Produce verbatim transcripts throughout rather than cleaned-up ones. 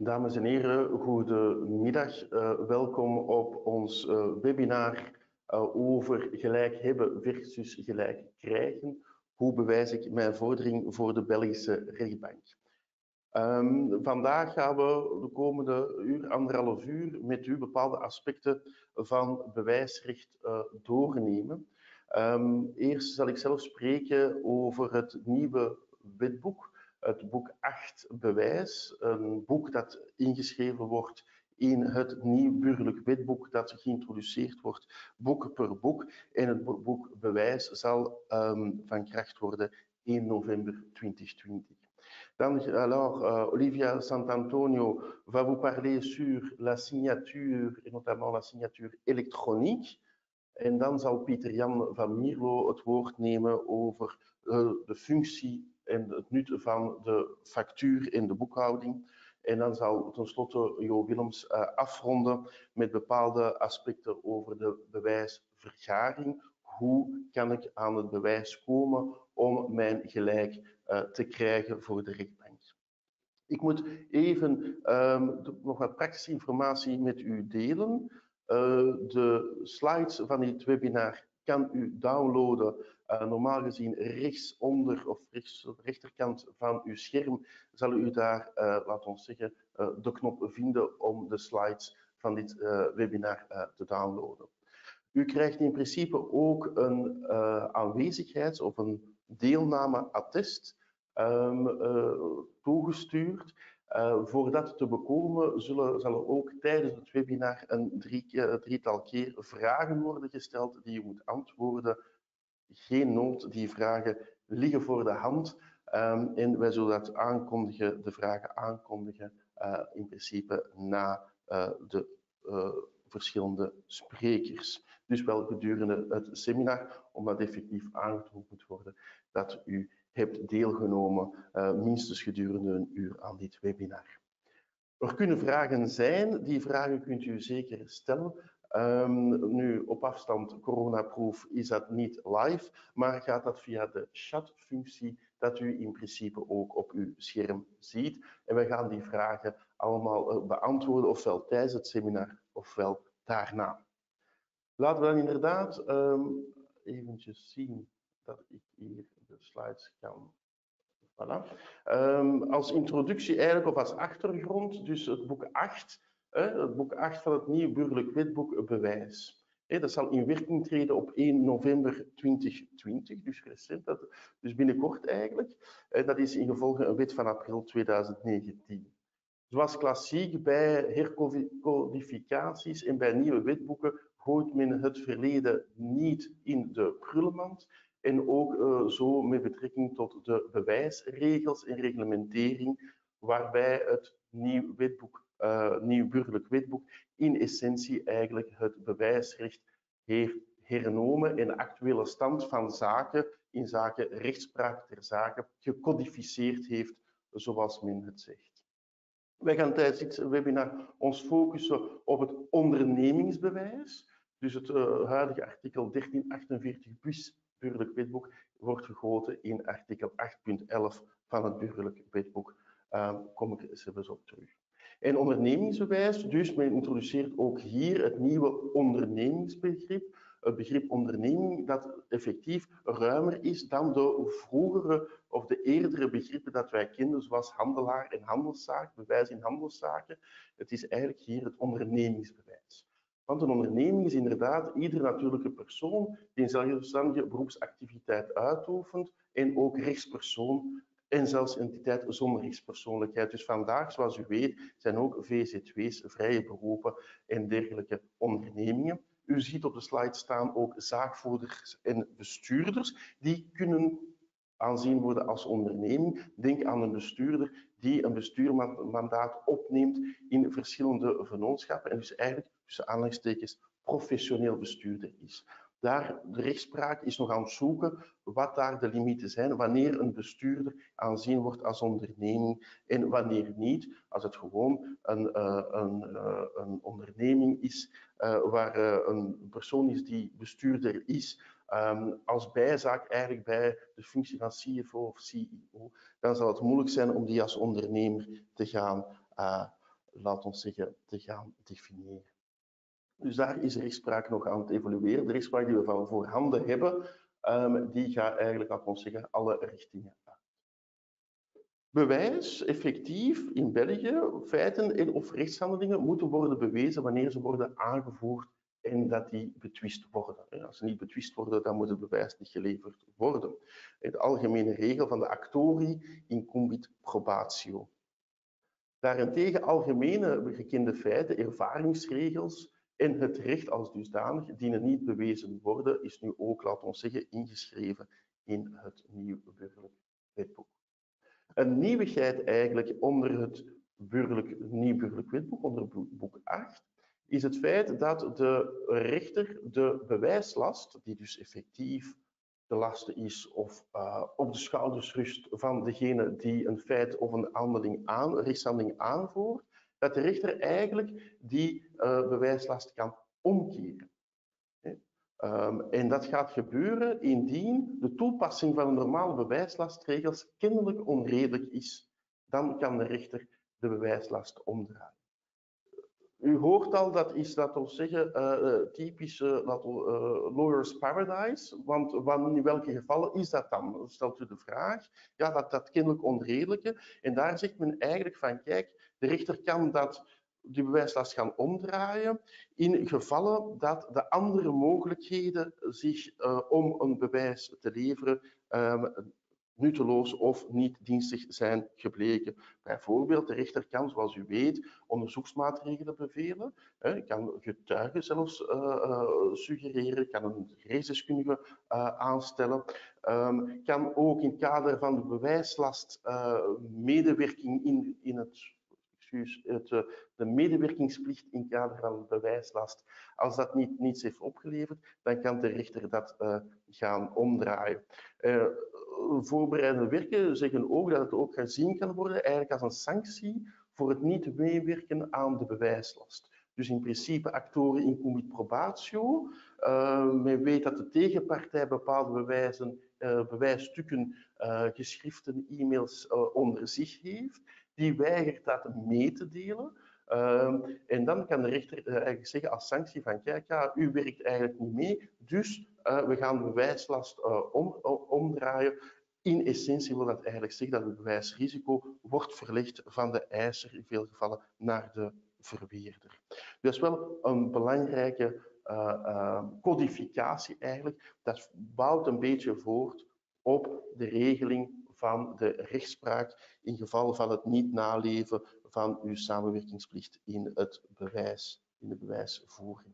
Dames en heren, goedemiddag. Uh, welkom op ons uh, webinar uh, over gelijk hebben versus gelijk krijgen. Hoe bewijs ik mijn vordering voor de Belgische rechtbank? Um, vandaag gaan we de komende uur, anderhalf uur, met u bepaalde aspecten van bewijsrecht uh, doornemen. Um, eerst zal ik zelf spreken over het nieuwe wetboek. Het boek acht Bewijs, een boek dat ingeschreven wordt in het nieuw burgerlijk wetboek dat geïntroduceerd wordt, boek per boek. En het boek Bewijs zal um, van kracht worden één november tweeduizend twintig. Dan, alors, uh, Olivia Santantonio va vous parler sur la signature, et notamment la signature électronique. En dan zal Pieter-Jan van Mierlo het woord nemen over uh, de functie en het nut van de factuur en de boekhouding. En dan zal tenslotte Jo Willems uh, afronden met bepaalde aspecten over de bewijsvergaring. Hoe kan ik aan het bewijs komen om mijn gelijk uh, te krijgen voor de rechtbank? Ik moet even um, nog wat praktische informatie met u delen. Uh, de slides van dit webinar kan u downloaden. Uh, normaal gezien rechtsonder of rechts op de rechterkant van uw scherm zal u daar, uh, laat ons zeggen, uh, de knop vinden om de slides van dit uh, webinar uh, te downloaden. U krijgt in principe ook een uh, aanwezigheids- of een deelnameattest um, uh, toegestuurd. Uh, voor dat te bekomen zullen, zal er ook tijdens het webinar een drie, uh, drietal keer vragen worden gesteld die u moet antwoorden. Geen nood, die vragen liggen voor de hand. Um, en wij zullen dat aankondigen, de vragen aankondigen uh, in principe na uh, de uh, verschillende sprekers. Dus wel gedurende het seminar, omdat effectief aangetoond moet worden dat u hebt deelgenomen, uh, minstens gedurende een uur aan dit webinar. Er kunnen vragen zijn, die vragen kunt u zeker stellen. Um, nu, op afstand, coronaproof, is dat niet live, maar gaat dat via de chatfunctie dat u in principe ook op uw scherm ziet. En we gaan die vragen allemaal uh, beantwoorden, ofwel tijdens het seminar, ofwel daarna. Laten we dan inderdaad um, eventjes zien dat ik hier de slides kan. Voilà. Um, als introductie eigenlijk, of als achtergrond, dus het boek acht, eh, het boek acht van het nieuw burgerlijk wetboek Bewijs. Eh, dat zal in werking treden op één november tweeduizend twintig, dus recent, dat, dus binnenkort eigenlijk. Eh, dat is in gevolge een wet van april tweeduizend negentien. Zoals klassiek bij hercodificaties en bij nieuwe wetboeken gooit men het verleden niet in de prullenmand. En ook uh, zo met betrekking tot de bewijsregels en reglementering, waarbij het nieuw, wetboek, uh, nieuw burgerlijk wetboek in essentie eigenlijk het bewijsrecht heeft hernomen en de actuele stand van zaken in zaken rechtspraak ter zake gecodificeerd heeft, zoals men het zegt. Wij gaan tijdens dit webinar ons focussen op het ondernemingsbewijs. Dus het uh, huidige artikel dertien achtenveertig bis burgerlijk wetboek wordt gegoten in artikel acht punt elf van het burgerlijk wetboek. Daar uh, kom ik eens even op terug. En ondernemingsbewijs, dus men introduceert ook hier het nieuwe ondernemingsbegrip. Het begrip onderneming dat effectief ruimer is dan de vroegere of de eerdere begrippen dat wij kenden, zoals handelaar en handelszaak, bewijs in handelszaken. Het is eigenlijk hier het ondernemingsbewijs. Want een onderneming is inderdaad iedere natuurlijke persoon die een zelfstandige beroepsactiviteit uitoefent en ook rechtspersoon en zelfs entiteit zonder rechtspersoonlijkheid. Dus vandaag, zoals u weet, zijn ook V Z W's, vrije beroepen en dergelijke ondernemingen. U ziet op de slide staan ook zaakvoerders en bestuurders. Die kunnen aanzien worden als onderneming. Denk aan een bestuurder die een bestuurmandaat opneemt in verschillende vennootschappen en dus eigenlijk tussen aanhalingstekens professioneel bestuurder is. Daar, de rechtspraak is nog aan het zoeken wat daar de limieten zijn, wanneer een bestuurder aanzien wordt als onderneming en wanneer niet, als het gewoon een, uh, een, uh, een onderneming is uh, waar uh, een persoon is die bestuurder is, um, als bijzaak eigenlijk bij de functie van C F O of C E O, dan zal het moeilijk zijn om die als ondernemer te gaan uh, laat ons zeggen, te gaan definiëren. Dus daar is de rechtspraak nog aan het evolueren. De rechtspraak die we van voorhanden hebben, um, die gaat eigenlijk, laat ons zeggen, alle richtingen uit. Bewijs, effectief, in België, feiten en of rechtshandelingen moeten worden bewezen wanneer ze worden aangevoerd en dat die betwist worden. Als ze niet betwist worden, dan moet het bewijs niet geleverd worden. De algemene regel van de actori incumbit probatio. Daarentegen algemene gekende feiten, ervaringsregels en het recht als dusdanig dienen niet bewezen worden, is nu ook, laten we zeggen, ingeschreven in het nieuw burgerlijk wetboek. Een nieuwigheid eigenlijk onder het burgerlijk, nieuw burgerlijk wetboek, onder boek acht, is het feit dat de rechter de bewijslast, die dus effectief de last is of uh, op de schouders rust van degene die een feit of een handeling aan, rechtshandeling aanvoert, dat de rechter eigenlijk die uh, bewijslast kan omkeren. Um, en dat gaat gebeuren indien de toepassing van de normale bewijslastregels kennelijk onredelijk is. Dan kan de rechter de bewijslast omdraaien. U hoort al, dat is, laten we zeggen, uh, typische uh, lawyer's paradise. Want in welke gevallen is dat dan? Dan stelt u de vraag. Ja, dat, dat kennelijk onredelijke. En daar zegt men eigenlijk van, kijk, de rechter kan dat, die bewijslast gaan omdraaien in gevallen dat de andere mogelijkheden zich uh, om een bewijs te leveren um, nutteloos of niet dienstig zijn gebleken. Bijvoorbeeld, de rechter kan, zoals u weet, onderzoeksmaatregelen bevelen, hè, kan getuigen zelfs uh, uh, suggereren, kan een gerechtsdeskundige uh, aanstellen, um, kan ook in het kader van de bewijslast uh, medewerking in, in het Het, de medewerkingsplicht in het kader van de bewijslast. Als dat niet, niets heeft opgeleverd, dan kan de rechter dat uh, gaan omdraaien. Uh, voorbereidende werken zeggen ook dat het ook gezien kan worden eigenlijk als een sanctie voor het niet meewerken aan de bewijslast. Dus in principe actoren incumbit probatio. Uh, men weet dat de tegenpartij bepaalde bewijzen, uh, bewijsstukken, uh, geschriften, e-mails uh, onder zich heeft. Die weigert dat mee te delen. Uh, en dan kan de rechter uh, eigenlijk zeggen als sanctie van kijk, ja, u werkt eigenlijk niet mee, dus uh, we gaan de bewijslast uh, om, uh, omdraaien. In essentie wil dat eigenlijk zeggen dat het bewijsrisico wordt verlegd van de eiser in veel gevallen naar de verweerder. Dat is wel een belangrijke uh, uh, codificatie eigenlijk. Dat bouwt een beetje voort op de regeling van de rechtspraak in geval van het niet naleven van uw samenwerkingsplicht in, het bewijs, in de bewijsvoering.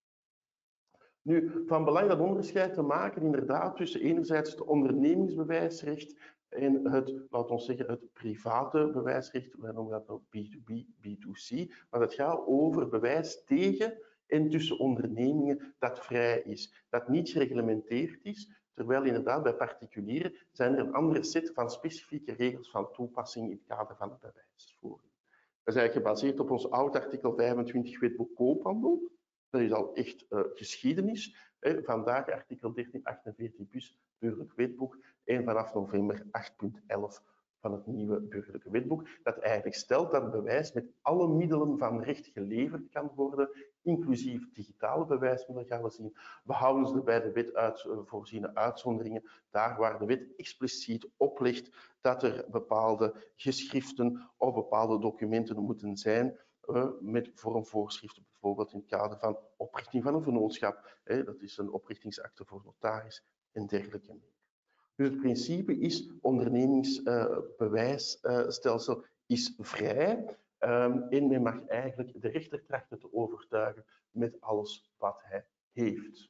Nu, van belang dat onderscheid te maken inderdaad tussen enerzijds het ondernemingsbewijsrecht en het, laten we zeggen, het private bewijsrecht, wij noemen dat B to B, B to C, maar het gaat over bewijs tegen en tussen ondernemingen dat vrij is, dat niet gereglementeerd is, terwijl inderdaad bij particulieren zijn er een andere set van specifieke regels van toepassing in het kader van de bewijsvoering. Dat is eigenlijk gebaseerd op ons oud artikel vijfentwintig wetboek koophandel. Dat is al echt uh, geschiedenis. Hè. Vandaag artikel dertien achtenveertig bus burgerlijk wetboek en vanaf november acht punt elf van het nieuwe burgerlijke wetboek, dat eigenlijk stelt dat het bewijs met alle middelen van recht geleverd kan worden, inclusief digitale bewijsmiddelen gaan we zien, behouden ze bij de wet uit, uh, voorziene uitzonderingen, daar waar de wet expliciet oplegt dat er bepaalde geschriften of bepaalde documenten moeten zijn, uh, met vormvoorschriften, bijvoorbeeld in het kader van oprichting van een vennootschap, hè, dat is een oprichtingsakte voor notaris en dergelijke meer. Dus het principe is, ondernemingsbewijsstelsel uh, is vrij um, en men mag eigenlijk de rechter trachten te overtuigen met alles wat hij heeft.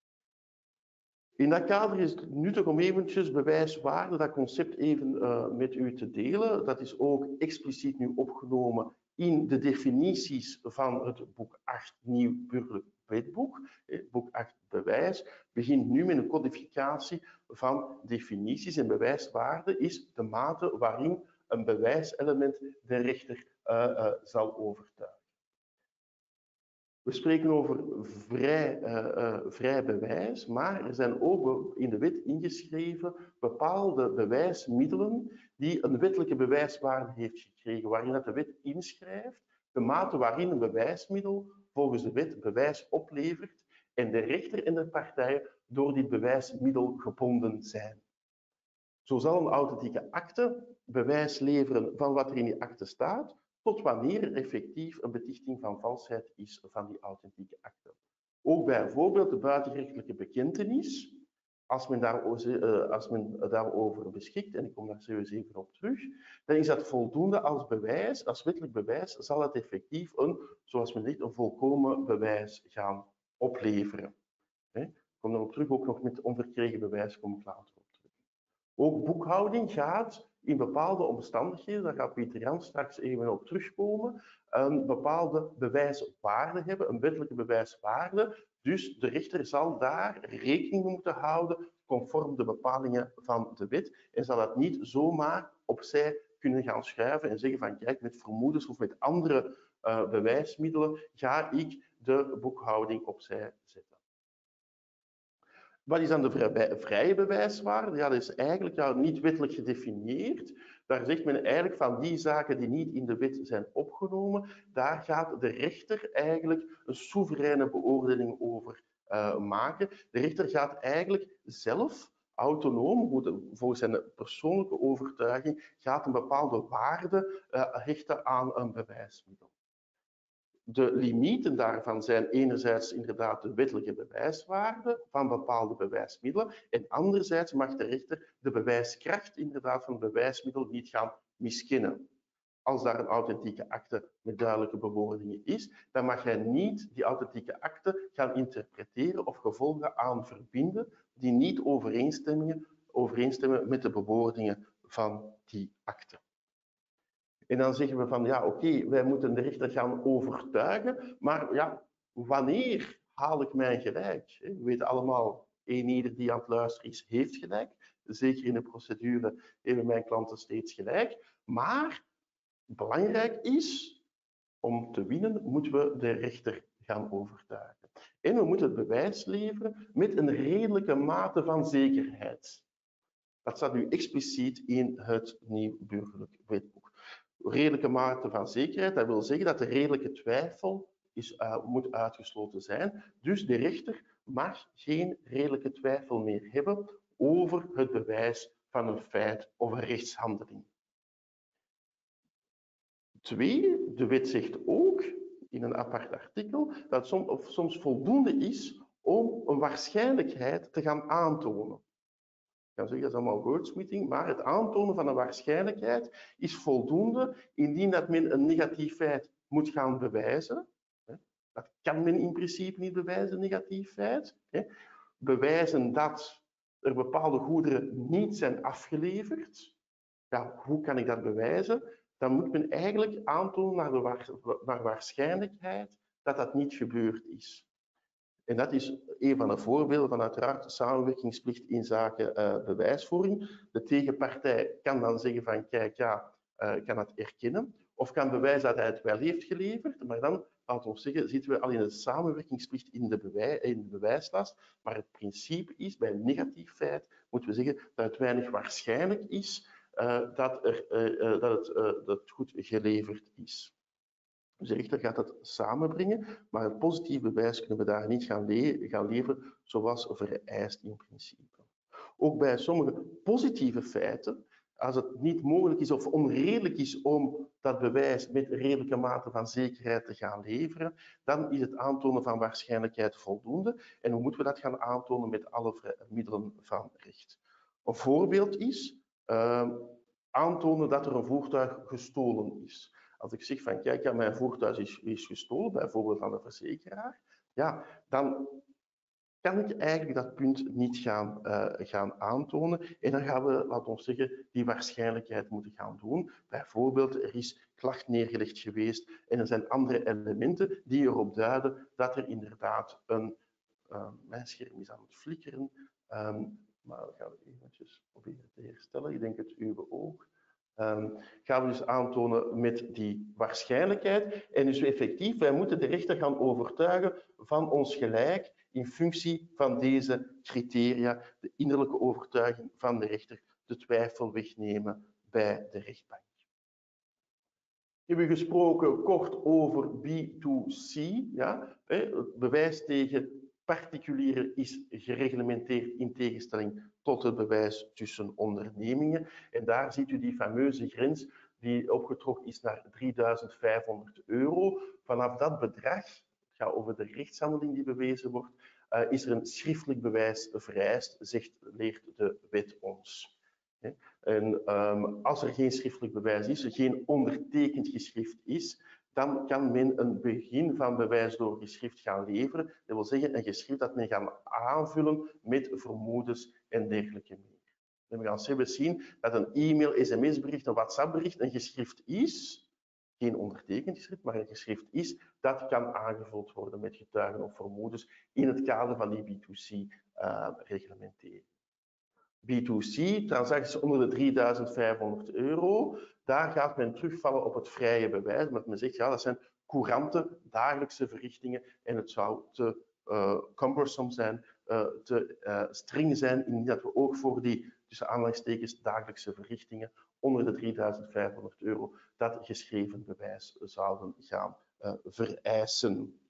In dat kader is het nuttig om eventjes bewijswaarde, dat concept even uh, met u te delen. Dat is ook expliciet nu opgenomen in de definities van het boek acht Nieuw Burgerlijk Wetboek. Boek acht Bewijs begint nu met een codificatie van definities en bewijswaarde is de mate waarin een bewijselement de rechter uh, uh, zal overtuigen. We spreken over vrij, uh, uh, vrij bewijs, maar er zijn ook in de wet ingeschreven bepaalde bewijsmiddelen die een wettelijke bewijswaarde heeft gekregen, waarin dat de wet inschrijft de mate waarin een bewijsmiddel volgens de wet bewijs oplevert en de rechter en de partijen door dit bewijsmiddel gebonden zijn. Zo zal een authentieke akte bewijs leveren van wat er in die akte staat, tot wanneer er effectief een betichting van valsheid is van die authentieke akte. Ook bijvoorbeeld de buitengerechtelijke bekentenis, als men, daar, als men daarover beschikt, en ik kom daar serieus even op terug, dan is dat voldoende als bewijs, als wettelijk bewijs, zal het effectief een, zoals men zegt, een volkomen bewijs gaan opleveren. Ik kom daarop terug, ook nog met onverkregen bewijs kom ik later op terug. Ook boekhouding gaat in bepaalde omstandigheden, daar gaat Pieter Jan straks even op terugkomen, een bepaalde bewijswaarde hebben, een wettelijke bewijswaarde. Dus de rechter zal daar rekening mee moeten houden conform de bepalingen van de wet en zal dat niet zomaar opzij kunnen gaan schuiven en zeggen van kijk, met vermoedens of met andere uh, bewijsmiddelen ga ik de boekhouding opzij zetten. Wat is dan de vrije bewijswaarde? Ja, dat is eigenlijk ja, niet wettelijk gedefinieerd. Daar zegt men eigenlijk van die zaken die niet in de wet zijn opgenomen, daar gaat de rechter eigenlijk een soevereine beoordeling over uh, maken. De rechter gaat eigenlijk zelf, autonoom, volgens zijn persoonlijke overtuiging, gaat een bepaalde waarde uh, hechten aan een bewijsmiddel. De limieten daarvan zijn enerzijds inderdaad de wettelijke bewijswaarde van bepaalde bewijsmiddelen en anderzijds mag de rechter de bewijskracht inderdaad van het bewijsmiddel niet gaan miskennen. Als daar een authentieke akte met duidelijke bewoordingen is, dan mag hij niet die authentieke akte gaan interpreteren of gevolgen aan verbinden die niet overeenstemmen, overeenstemmen met de bewoordingen van die akte. En dan zeggen we van, ja, oké, okay, wij moeten de rechter gaan overtuigen, maar ja, wanneer haal ik mijn gelijk? We weten allemaal, een ieder die aan het luisteren is, heeft gelijk. Zeker in de procedure hebben mijn klanten steeds gelijk. Maar belangrijk is, om te winnen, moeten we de rechter gaan overtuigen. En we moeten het bewijs leveren met een redelijke mate van zekerheid. Dat staat nu expliciet in het Nieuw Burgerlijk Wetboek. Redelijke mate van zekerheid, dat wil zeggen dat de redelijke twijfel is, uh, moet uitgesloten zijn. Dus de rechter mag geen redelijke twijfel meer hebben over het bewijs van een feit of een rechtshandeling. Twee, de wet zegt ook in een apart artikel dat het soms, of soms voldoende is om een waarschijnlijkheid te gaan aantonen. Ik kan zeggen, dat is allemaal wordsmithing, maar het aantonen van een waarschijnlijkheid is voldoende indien dat men een negatief feit moet gaan bewijzen. Dat kan men in principe niet bewijzen, een negatief feit. Bewijzen dat er bepaalde goederen niet zijn afgeleverd. Ja, hoe kan ik dat bewijzen? Dan moet men eigenlijk aantonen naar de wa naar waarschijnlijkheid dat dat niet gebeurd is. En dat is een van de voorbeelden van uiteraard samenwerkingsplicht in zaken uh, bewijsvoering. De tegenpartij kan dan zeggen van kijk, ja, uh, kan dat erkennen. Of kan bewijzen dat hij het wel heeft geleverd. Maar dan, laten we zeggen, zitten we al in de samenwerkingsplicht in de, bewijs, in de bewijslast. Maar het principe is, bij een negatief feit, moeten we zeggen dat het weinig waarschijnlijk is uh, dat, er, uh, uh, dat, het, uh, dat het goed geleverd is. Dus de rechter gaat dat samenbrengen, maar het positief bewijs kunnen we daar niet gaan, le gaan leveren zoals vereist in principe. Ook bij sommige positieve feiten, als het niet mogelijk is of onredelijk is om dat bewijs met redelijke mate van zekerheid te gaan leveren, dan is het aantonen van waarschijnlijkheid voldoende. En hoe moeten we dat gaan aantonen met alle middelen van recht? Een voorbeeld is uh, aantonen dat er een voertuig gestolen is. Als ik zeg van kijk, ja, mijn voertuig is, is gestolen, bijvoorbeeld van de verzekeraar, ja, dan kan ik eigenlijk dat punt niet gaan, uh, gaan aantonen. En dan gaan we, laten we zeggen, die waarschijnlijkheid moeten gaan doen. Bijvoorbeeld, er is klacht neergelegd geweest en er zijn andere elementen die erop duiden dat er inderdaad een... Uh, mijn scherm is aan het flikkeren, um, maar dat gaan we eventjes proberen te herstellen. Ik denk het uwe ook. Um, gaan we dus aantonen met die waarschijnlijkheid. En dus effectief, wij moeten de rechter gaan overtuigen van ons gelijk in functie van deze criteria, de innerlijke overtuiging van de rechter, de twijfel wegnemen bij de rechtbank. hebben we gesproken kort over B twee C. Ja? Het bewijs tegen particulieren is gereglementeerd in tegenstelling tot het bewijs tussen ondernemingen. En daar ziet u die fameuze grens die opgetrokken is naar drieduizend vijfhonderd euro. Vanaf dat bedrag, het gaat over de rechtshandeling die bewezen wordt, uh, is er een schriftelijk bewijs vereist, zegt, leert de wet ons. En um, als er geen schriftelijk bewijs is, geen ondertekend geschrift is, dan kan men een begin van bewijs door geschrift gaan leveren. Dat wil zeggen een geschrift dat men gaat aanvullen met vermoedens en dergelijke meer. En we gaan zelfs zien dat een e-mail, sms-bericht, een WhatsApp-bericht een geschrift is, geen ondertekend geschrift, maar een geschrift is, dat kan aangevuld worden met getuigen of vermoedens in het kader van die B twee C-reglementering. Uh, B twee C, transacties onder de drieduizend vijfhonderd euro, daar gaat men terugvallen op het vrije bewijs, omdat men zegt, ja, dat zijn courante dagelijkse verrichtingen en het zou te uh, cumbersome zijn, uh, te uh, streng zijn, indien dat we ook voor die, tussen aanhalingstekens, dagelijkse verrichtingen onder de drieduizend vijfhonderd euro dat geschreven bewijs zouden gaan uh, vereisen.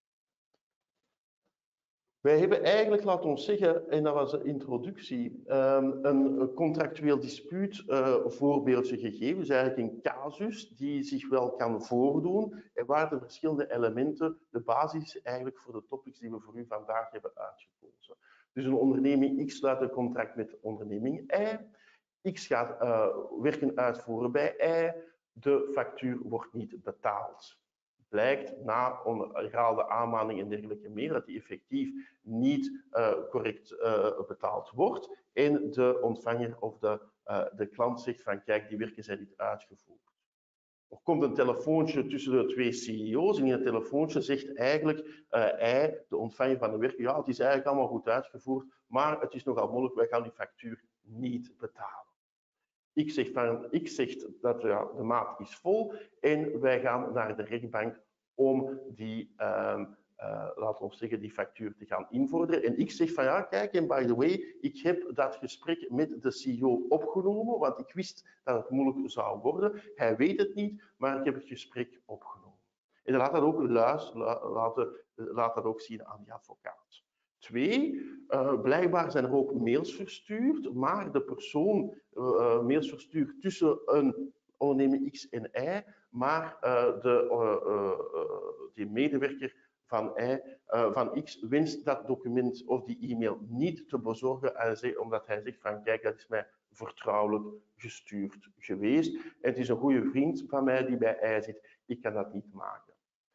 Wij hebben eigenlijk, laten we zeggen, en dat was de introductie, een contractueel dispuut uh, voorbeeldje gegeven. Dus eigenlijk een casus die zich wel kan voordoen en waar de verschillende elementen de basis is eigenlijk voor de topics die we voor u vandaag hebben uitgekozen. Dus een onderneming X sluit een contract met onderneming Y. X gaat uh, werken uitvoeren bij Y. De factuur wordt niet betaald. Blijkt na herhaalde aanmaning en dergelijke meer dat die effectief niet uh, correct uh, betaald wordt en de ontvanger of de, uh, de klant zegt van kijk, die werken zijn niet uitgevoerd. Er komt een telefoontje tussen de twee C E O's en in het telefoontje zegt eigenlijk uh, hij, de ontvanger van de werk, ja, het is eigenlijk allemaal goed uitgevoerd, maar het is nogal moeilijk, wij gaan die factuur niet betalen. Ik zeg, van, ik zeg dat ja, de maat is vol en wij gaan naar de rechtbank om die, um, uh, laten we zeggen, die factuur te gaan invorderen. En ik zeg van ja, kijk, en by the way, ik heb dat gesprek met de C E O opgenomen, want ik wist dat het moeilijk zou worden. Hij weet het niet, maar ik heb het gesprek opgenomen. En dan laat dat ook, luis, laat, laat dat ook zien aan die advocaat. Twee, uh, blijkbaar zijn er ook mails verstuurd, maar de persoon uh, mails verstuurt tussen een onderneming X en Y, maar uh, de, uh, uh, uh, die medewerker van, Y, uh, van X wenst dat document of die e-mail niet te bezorgen, omdat hij zegt van kijk, dat is mij vertrouwelijk gestuurd geweest. En het is een goede vriend van mij die bij Y zit, ik kan dat niet maken.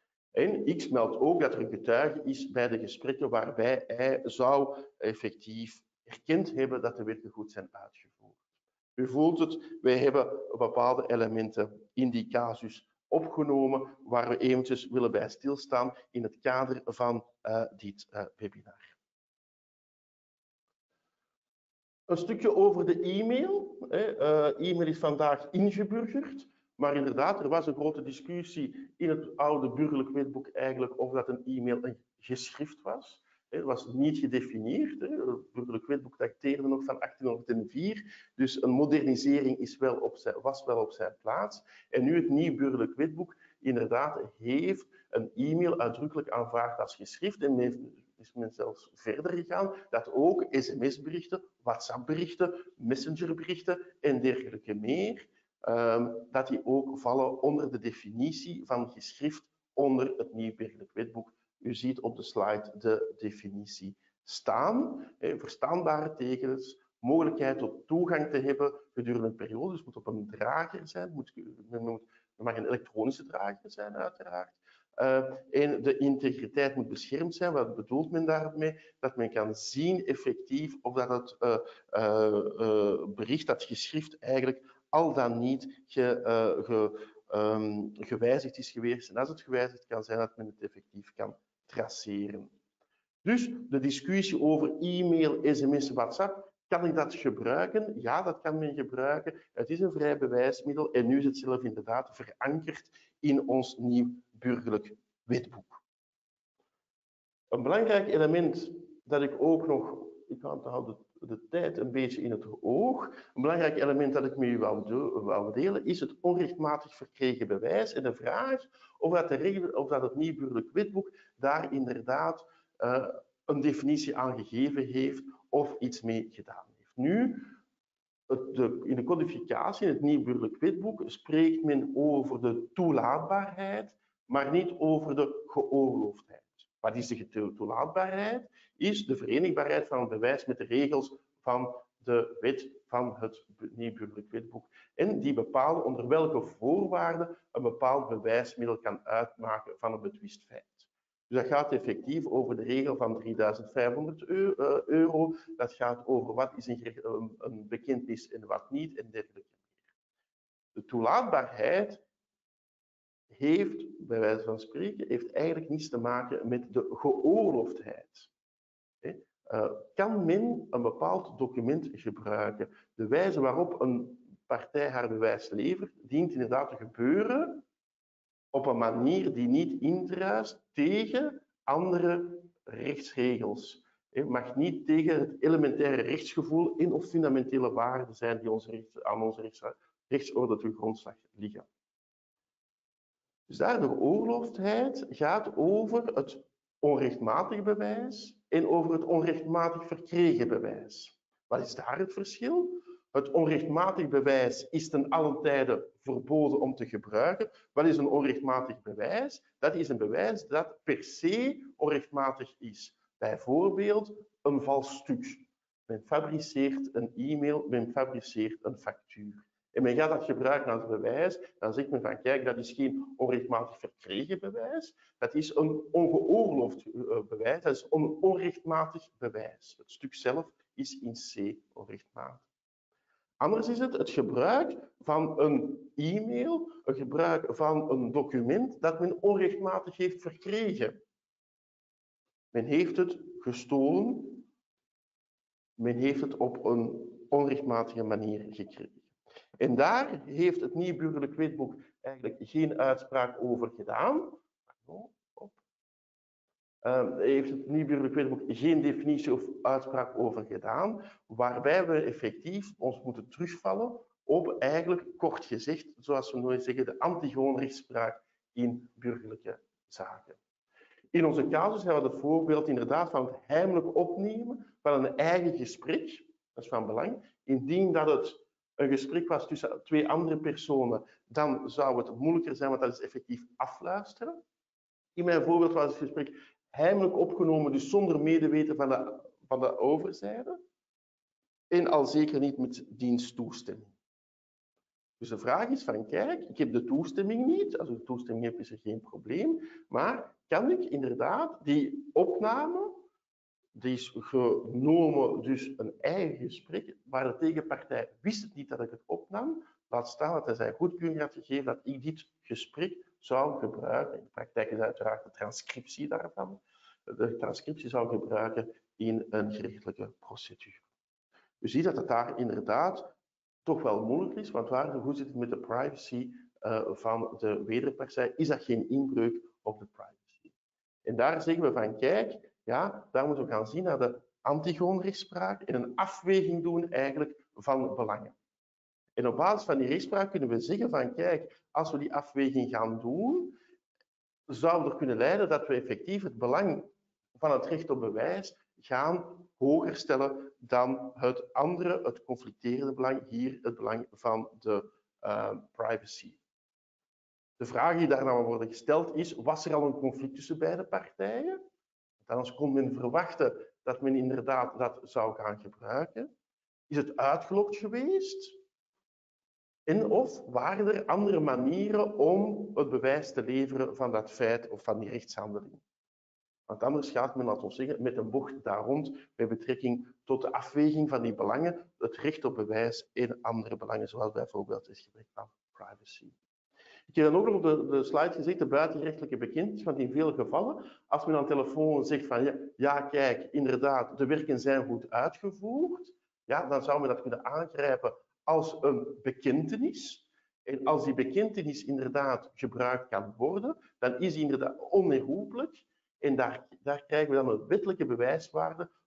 En X meldt ook dat er een getuige is bij de gesprekken waarbij hij zou effectief erkend hebben dat de werken goed zijn uitgevoerd. U voelt het, wij hebben bepaalde elementen in die casus opgenomen waar we eventjes willen bij stilstaan in het kader van uh, dit uh, webinar. Een stukje over de e-mail. Uh, e-mail is vandaag ingeburgerd. Maar inderdaad, er was een grote discussie in het oude burgerlijk wetboek eigenlijk of dat een e-mail een geschrift was. Het was niet gedefinieerd. Het burgerlijk wetboek dateerde nog van achttienhonderdvier. Dus een modernisering is wel op zijn, was wel op zijn plaats. En nu het nieuw burgerlijk wetboek inderdaad heeft een e-mail uitdrukkelijk aanvaard als geschrift. En men is men zelfs verder gegaan dat ook sms-berichten, WhatsApp-berichten, messengerberichten en dergelijke meer Um, dat die ook vallen onder de definitie van geschrift onder het nieuw burgerlijk wetboek. U ziet op de slide de definitie staan. Eh, verstaanbare tekens, mogelijkheid tot toegang te hebben gedurende een periode. Dus het moet op een drager zijn, moet, men moet, het mag een elektronische drager zijn uiteraard. Uh, en de integriteit moet beschermd zijn. Wat bedoelt men daarmee? Dat men kan zien effectief of dat het uh, uh, uh, bericht, dat geschrift eigenlijk al dan niet ge, uh, ge, um, gewijzigd is geweest. En als het gewijzigd kan zijn, dat men het effectief kan traceren. Dus de discussie over e-mail, sms, WhatsApp, kan ik dat gebruiken? Ja, dat kan men gebruiken. Het is een vrij bewijsmiddel en nu is het zelf inderdaad verankerd in ons nieuw burgerlijk wetboek. Een belangrijk element dat ik ook nog, ik ga het houden de tijd een beetje in het oog. Een belangrijk element dat ik met u wou delen is het onrechtmatig verkregen bewijs en de vraag of dat, de regel, of dat het nieuw burgerlijk wetboek daar inderdaad uh, een definitie aan gegeven heeft of iets mee gedaan heeft. Nu, het, de, in de codificatie, in het nieuw burgerlijk wetboek, spreekt men over de toelaatbaarheid, maar niet over de geoorloofdheid. Wat is de toelaatbaarheid? Is de verenigbaarheid van het bewijs met de regels van de wet van het nieuw burgerlijk wetboek. En die bepalen onder welke voorwaarden een bepaald bewijsmiddel kan uitmaken van een betwist feit. Dus dat gaat effectief over de regel van drieduizend vijfhonderd euro. Dat gaat over wat is een, een bekentenis en wat niet en dergelijke meer. De toelaatbaarheid heeft, bij wijze van spreken, heeft eigenlijk niets te maken met de geoorloofdheid. Uh, kan men een bepaald document gebruiken? De wijze waarop een partij haar bewijs levert, dient inderdaad te gebeuren op een manier die niet indruist tegen andere rechtsregels. Het mag niet tegen het elementaire rechtsgevoel en of fundamentele waarden zijn die onze rechts, aan onze rechts, rechtsorde ten grondslag liggen. Dus daar de geoorloofdheid gaat over het onrechtmatig bewijs en over het onrechtmatig verkregen bewijs. Wat is daar het verschil? Het onrechtmatig bewijs is ten allen tijde verboden om te gebruiken. Wat is een onrechtmatig bewijs? Dat is een bewijs dat per se onrechtmatig is. Bijvoorbeeld een vals stuk. Men fabriceert een e-mail, men fabriceert een factuur. En men gaat dat gebruiken als bewijs, dan zegt men van kijk, dat is geen onrechtmatig verkregen bewijs, dat is een ongeoorloofd bewijs, dat is een onrechtmatig bewijs. Het stuk zelf is in C onrechtmatig. Anders is het het gebruik van een e-mail, het gebruik van een document dat men onrechtmatig heeft verkregen. Men heeft het gestolen, men heeft het op een onrechtmatige manier gekregen. En daar heeft het nieuw burgerlijk wetboek eigenlijk geen uitspraak over gedaan. Uh, heeft het nieuw burgerlijk wetboek geen definitie of uitspraak over gedaan, waarbij we effectief ons moeten terugvallen op eigenlijk, kort gezegd, zoals we nooit zeggen, de antigoonrechtspraak in burgerlijke zaken. In onze casus hebben we het voorbeeld inderdaad van het heimelijk opnemen van een eigen gesprek. Dat is van belang. Indien dat het een gesprek was tussen twee andere personen, dan zou het moeilijker zijn, want dat is effectief afluisteren. In mijn voorbeeld was het gesprek heimelijk opgenomen, dus zonder medeweten van de, van de overzijde. En al zeker niet met diens toestemming. Dus de vraag is van, kijk, ik heb de toestemming niet. Als ik de toestemming heb, is er geen probleem. Maar kan ik inderdaad die opname, die is genomen, dus een eigen gesprek, waar de tegenpartij wist het niet dat ik het opnam, laat staan dat hij zijn goedkeuring had gegeven dat ik dit gesprek zou gebruiken. In de praktijk is uiteraard de transcriptie daarvan. De transcriptie zou gebruiken in een gerechtelijke procedure. U ziet dat het daar inderdaad toch wel moeilijk is, want waar, hoe zit het met de privacy uh, van de wederpartij? Is dat geen inbreuk op de privacy? En daar zeggen we van, kijk, ja, daar moeten we gaan zien naar de antigoonrechtspraak en een afweging doen eigenlijk van belangen. En op basis van die rechtspraak kunnen we zeggen van, kijk, als we die afweging gaan doen, zou er kunnen leiden dat we effectief het belang van het recht op bewijs gaan hoger stellen dan het andere, het conflicterende belang, hier het belang van de uh, privacy. De vraag die daarna wordt gesteld is, was er al een conflict tussen beide partijen? Anders kon men verwachten dat men inderdaad dat zou gaan gebruiken. Is het uitgelokt geweest? En of waren er andere manieren om het bewijs te leveren van dat feit of van die rechtshandeling? Want anders gaat men, laten we zeggen, met een bocht daar rond met betrekking tot de afweging van die belangen, het recht op bewijs en andere belangen, zoals bijvoorbeeld het gebrek aan privacy. Ik heb dan ook nog op de, de slide gezegd, de buitenrechtelijke bekentenis, want in veel gevallen, als men aan de telefoon zegt van ja, ja, kijk, inderdaad, de werken zijn goed uitgevoerd, ja, dan zou men dat kunnen aangrijpen als een bekentenis. En als die bekentenis inderdaad gebruikt kan worden, dan is die inderdaad onherroepelijk. En daar, daar krijgen we dan een wettelijke bewijswaarde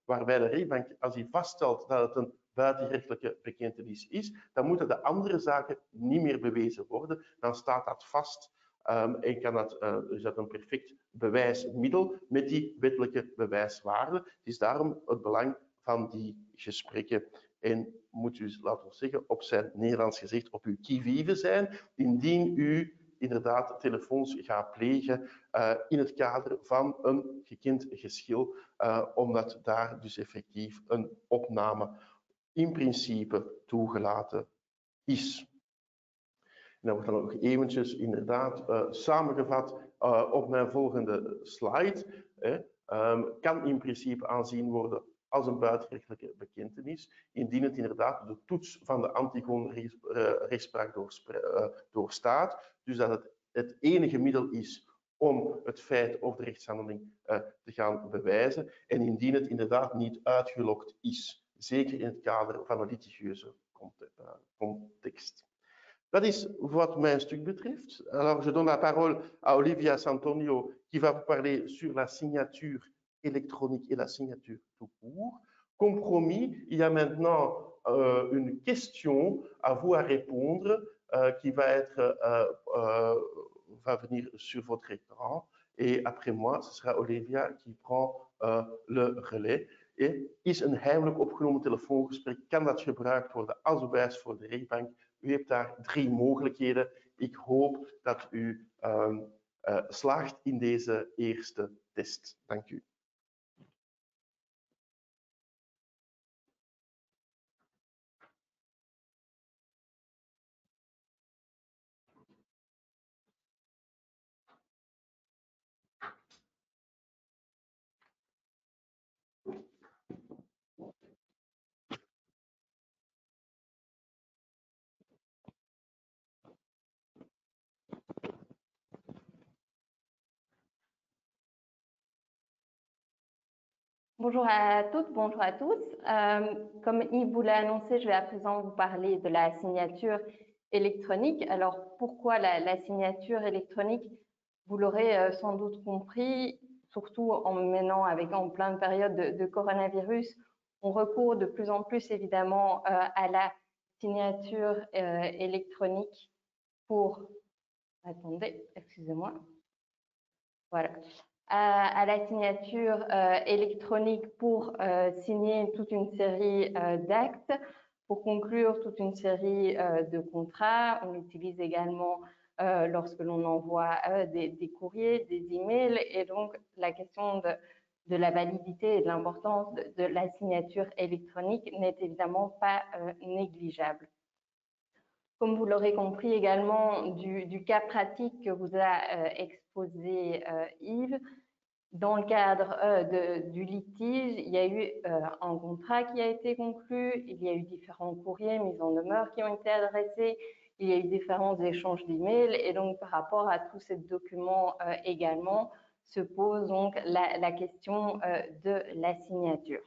waarbij de rechtbank, als hij vaststelt dat het een buitengerechtelijke bekentenis is, dan moeten de andere zaken niet meer bewezen worden. Dan staat dat vast um, en kan dat, uh, is dat een perfect bewijsmiddel met die wettelijke bewijswaarde. Het is daarom het belang van die gesprekken. En moet u, laten we zeggen, op zijn Nederlands gezegd, op uw qui-vive zijn, indien u inderdaad telefoons gaat plegen uh, in het kader van een gekend geschil, uh, omdat daar dus effectief een opname in principe toegelaten is. En dat wordt dan ook eventjes inderdaad uh, samengevat uh, op mijn volgende slide. Hè. Um, kan in principe aanzien worden als een buitengerechtelijke bekentenis, indien het inderdaad de toets van de Antigon-rechtspraak uh, doorstaat. Dus dat het het enige middel is om het feit of de rechtshandeling uh, te gaan bewijzen. En indien het inderdaad niet uitgelokt is, zeker in het kader van een litigieuze context. Dat is wat mijn stuk betreft. Alors, je donne la parole à Olivia Santonio, qui va vous parler sur la signature électronique et la signature tout court. Compromis, il y a maintenant euh, une question à vous à répondre euh, qui va être, euh, euh, va venir sur votre écran. Et après moi, ce sera Olivia qui prend euh, le relais. Et is een heimelijk opgenomen telefoongesprek, kan dat gebruikt worden als bewijs voor de rechtbank? U hebt daar drie mogelijkheden. Ik hoop dat u uh, uh, slaagt in deze eerste test. Dank u. Bonjour à toutes, bonjour à tous. Euh, comme Yves vous l'a annoncé, je vais à présent vous parler de la signature électronique. Alors, pourquoi la, la signature électronique? Vous l'aurez euh, sans doute compris, surtout en menant avec en pleine période de, de coronavirus, on recourt de plus en plus évidemment euh, à la signature euh, électronique pour... Attendez, excusez-moi. Voilà. À, à la signature euh, électronique pour euh, signer toute une série euh, d'actes, pour conclure toute une série euh, de contrats. On l'utilise également euh, lorsque l'on envoie euh, des, des courriers, des emails, et donc la question de, de la validité et de l'importance de, de la signature électronique n'est évidemment pas euh, négligeable. Comme vous l'aurez compris également du, du cas pratique que vous a euh, exposé euh, Yves, dans le cadre euh, de, du litige, il y a eu euh, un contrat qui a été conclu, il y a eu différents courriers mis en demeure qui ont été adressés, il y a eu différents échanges d'emails, et donc par rapport à tous ces documents euh, également se pose donc la, la question euh, de la signature.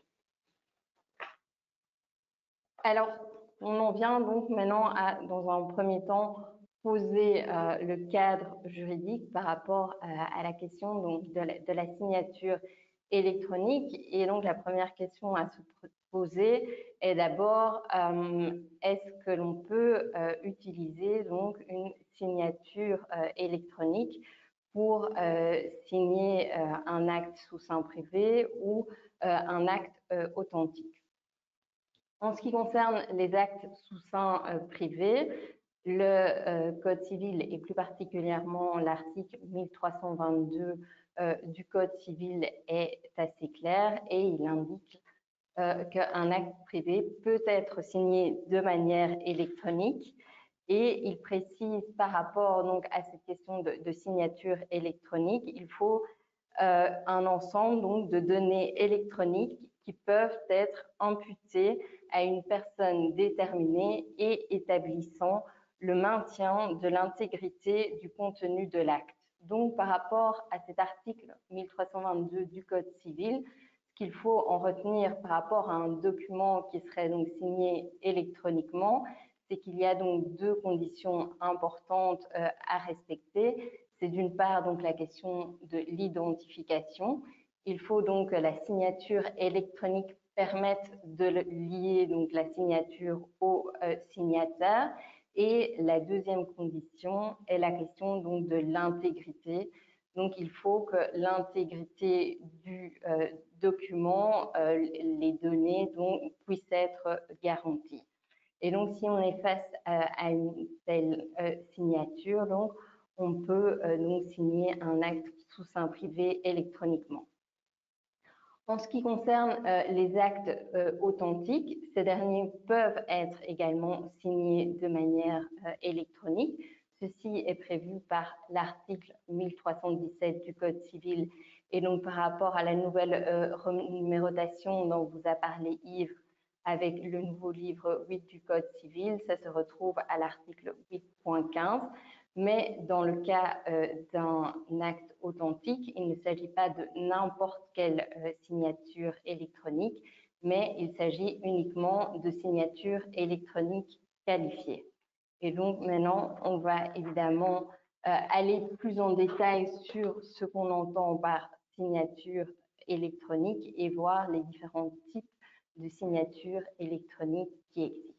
Alors, on en vient donc maintenant à, dans un premier temps, poser euh, le cadre juridique par rapport à, à la question donc, de, la, de la signature électronique. Et donc, la première question à se poser est d'abord, euh, est-ce que l'on peut euh, utiliser donc, une signature euh, électronique pour euh, signer euh, un acte sous seing privé ou euh, un acte euh, authentique? En ce qui concerne les actes sous seing euh, privé, le euh, Code civil et plus particulièrement l'article mille trois cent vingt-deux euh, du Code civil est assez clair et il indique euh, qu'un acte privé peut être signé de manière électronique et il précise par rapport donc, à cette question de, de signature électronique, il faut euh, un ensemble donc, de données électroniques qui peuvent être imputées à une personne déterminée et établissant le maintien de l'intégrité du contenu de l'acte. Donc, par rapport à cet article mille trois cent vingt-deux du Code civil, ce qu'il faut en retenir par rapport à un document qui serait donc signé électroniquement, c'est qu'il y a donc deux conditions importantes euh, à respecter. C'est d'une part donc la question de l'identification Il faut donc que la signature électronique permette de lier donc la signature au euh, signataire. Et la deuxième condition est la question donc de l'intégrité. Donc, il faut que l'intégrité du euh, document, euh, les données donc, puissent être garanties. Et donc, si on est face à, à une telle euh, signature, donc, on peut euh, donc signer un acte sous seing privé électroniquement. En ce qui concerne euh, les actes euh, authentiques, ces derniers peuvent être également signés de manière euh, électronique. Ceci est prévu par l'article mille trois cent dix-sept du Code civil. Et donc, par rapport à la nouvelle euh, numérotation dont vous a parlé Yves, avec le nouveau livre huit du Code civil, ça se retrouve à l'article huit point quinze. Mais dans le cas euh, d'un acte authentique, il ne s'agit pas de n'importe quelle euh, signature électronique, mais il s'agit uniquement de signature électronique qualifiée. Et donc maintenant, on va évidemment euh, aller plus en détail sur ce qu'on entend par signature électronique et voir les différents types de signatures électroniques qui existent.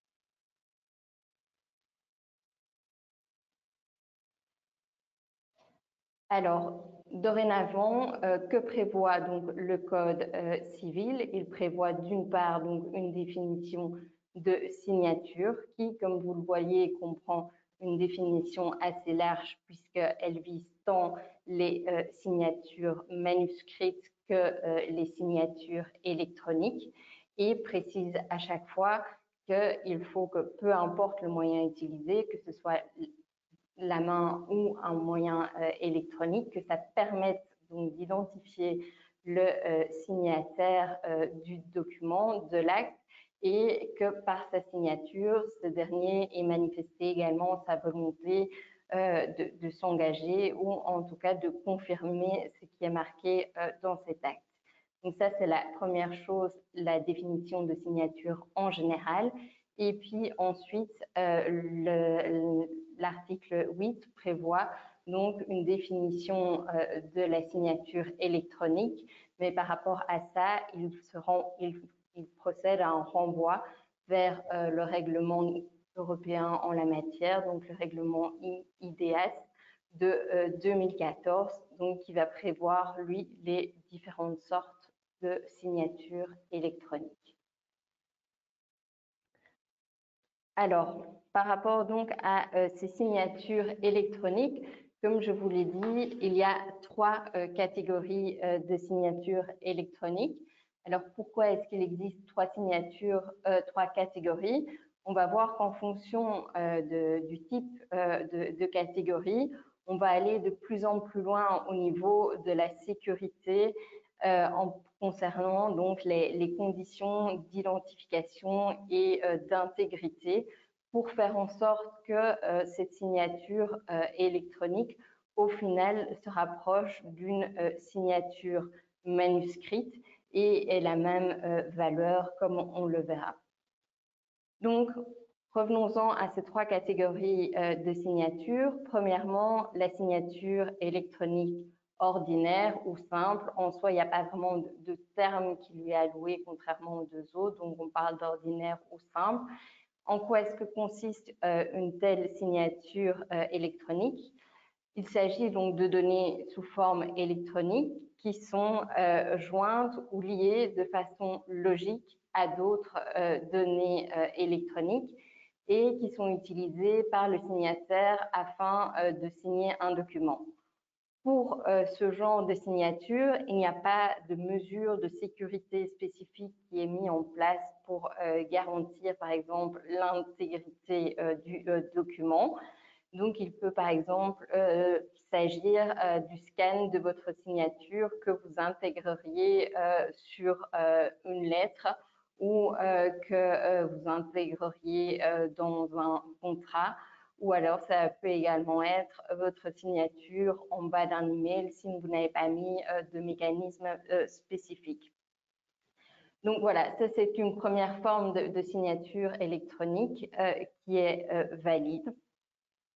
Alors, dorénavant, euh, que prévoit donc le Code euh, civil? Il prévoit d'une part donc une définition de signature qui, comme vous le voyez, comprend une définition assez large puisqu'elle vise tant les euh, signatures manuscrites que euh, les signatures électroniques et précise à chaque fois qu'il faut que, peu importe le moyen utilisé, que ce soit la main ou un moyen euh, électronique, que ça permette donc d'identifier le euh, signataire euh, du document, de l'acte, et que par sa signature, ce dernier ait manifesté également sa volonté euh, de, de s'engager ou en tout cas de confirmer ce qui est marqué euh, dans cet acte. Donc ça, c'est la première chose, la définition de signature en général. Et puis ensuite, euh, l'article huit prévoit donc une définition euh, de la signature électronique, mais par rapport à ça, il, se rend, il, il procède à un renvoi vers euh, le règlement européen en la matière, donc le règlement I D A S de euh, deux mille quatorze, donc qui va prévoir, lui, les différentes sortes de signatures électroniques. Alors, par rapport donc à euh, ces signatures électroniques, comme je vous l'ai dit, il y a trois euh, catégories euh, de signatures électroniques. Alors, pourquoi est-ce qu'il existe trois signatures, euh, trois catégories? On va voir qu'en fonction euh, de, du type euh, de, de catégorie, on va aller de plus en plus loin au niveau de la sécurité euh, en concernant donc les, les conditions d'identification et euh, d'intégrité pour faire en sorte que euh, cette signature euh, électronique, au final, se rapproche d'une euh, signature manuscrite et ait la même euh, valeur comme on le verra. Donc, revenons-en à ces trois catégories euh, de signatures. Premièrement, la signature électronique ordinaire ou simple. En soi, il n'y a pas vraiment de, de terme qui lui est alloué, contrairement aux deux autres. Donc, on parle d'ordinaire ou simple. En quoi est-ce que consiste euh, une telle signature euh, électronique? Il s'agit donc de données sous forme électronique qui sont euh, jointes ou liées de façon logique à d'autres euh, données euh, électroniques et qui sont utilisées par le signataire afin euh, de signer un document. Pour euh, ce genre de signature, il n'y a pas de mesure de sécurité spécifique qui est mise en place pour euh, garantir, par exemple, l'intégrité euh, du euh, document. Donc, il peut, par exemple, euh, s'agir euh, du scan de votre signature que vous intégreriez euh, sur euh, une lettre ou euh, que euh, vous intégreriez euh, dans un contrat. Ou alors, ça peut également être votre signature en bas d'un email si vous n'avez pas mis euh, de mécanisme euh, spécifique. Donc voilà, ça c'est une première forme de, de signature électronique euh, qui est euh, valide.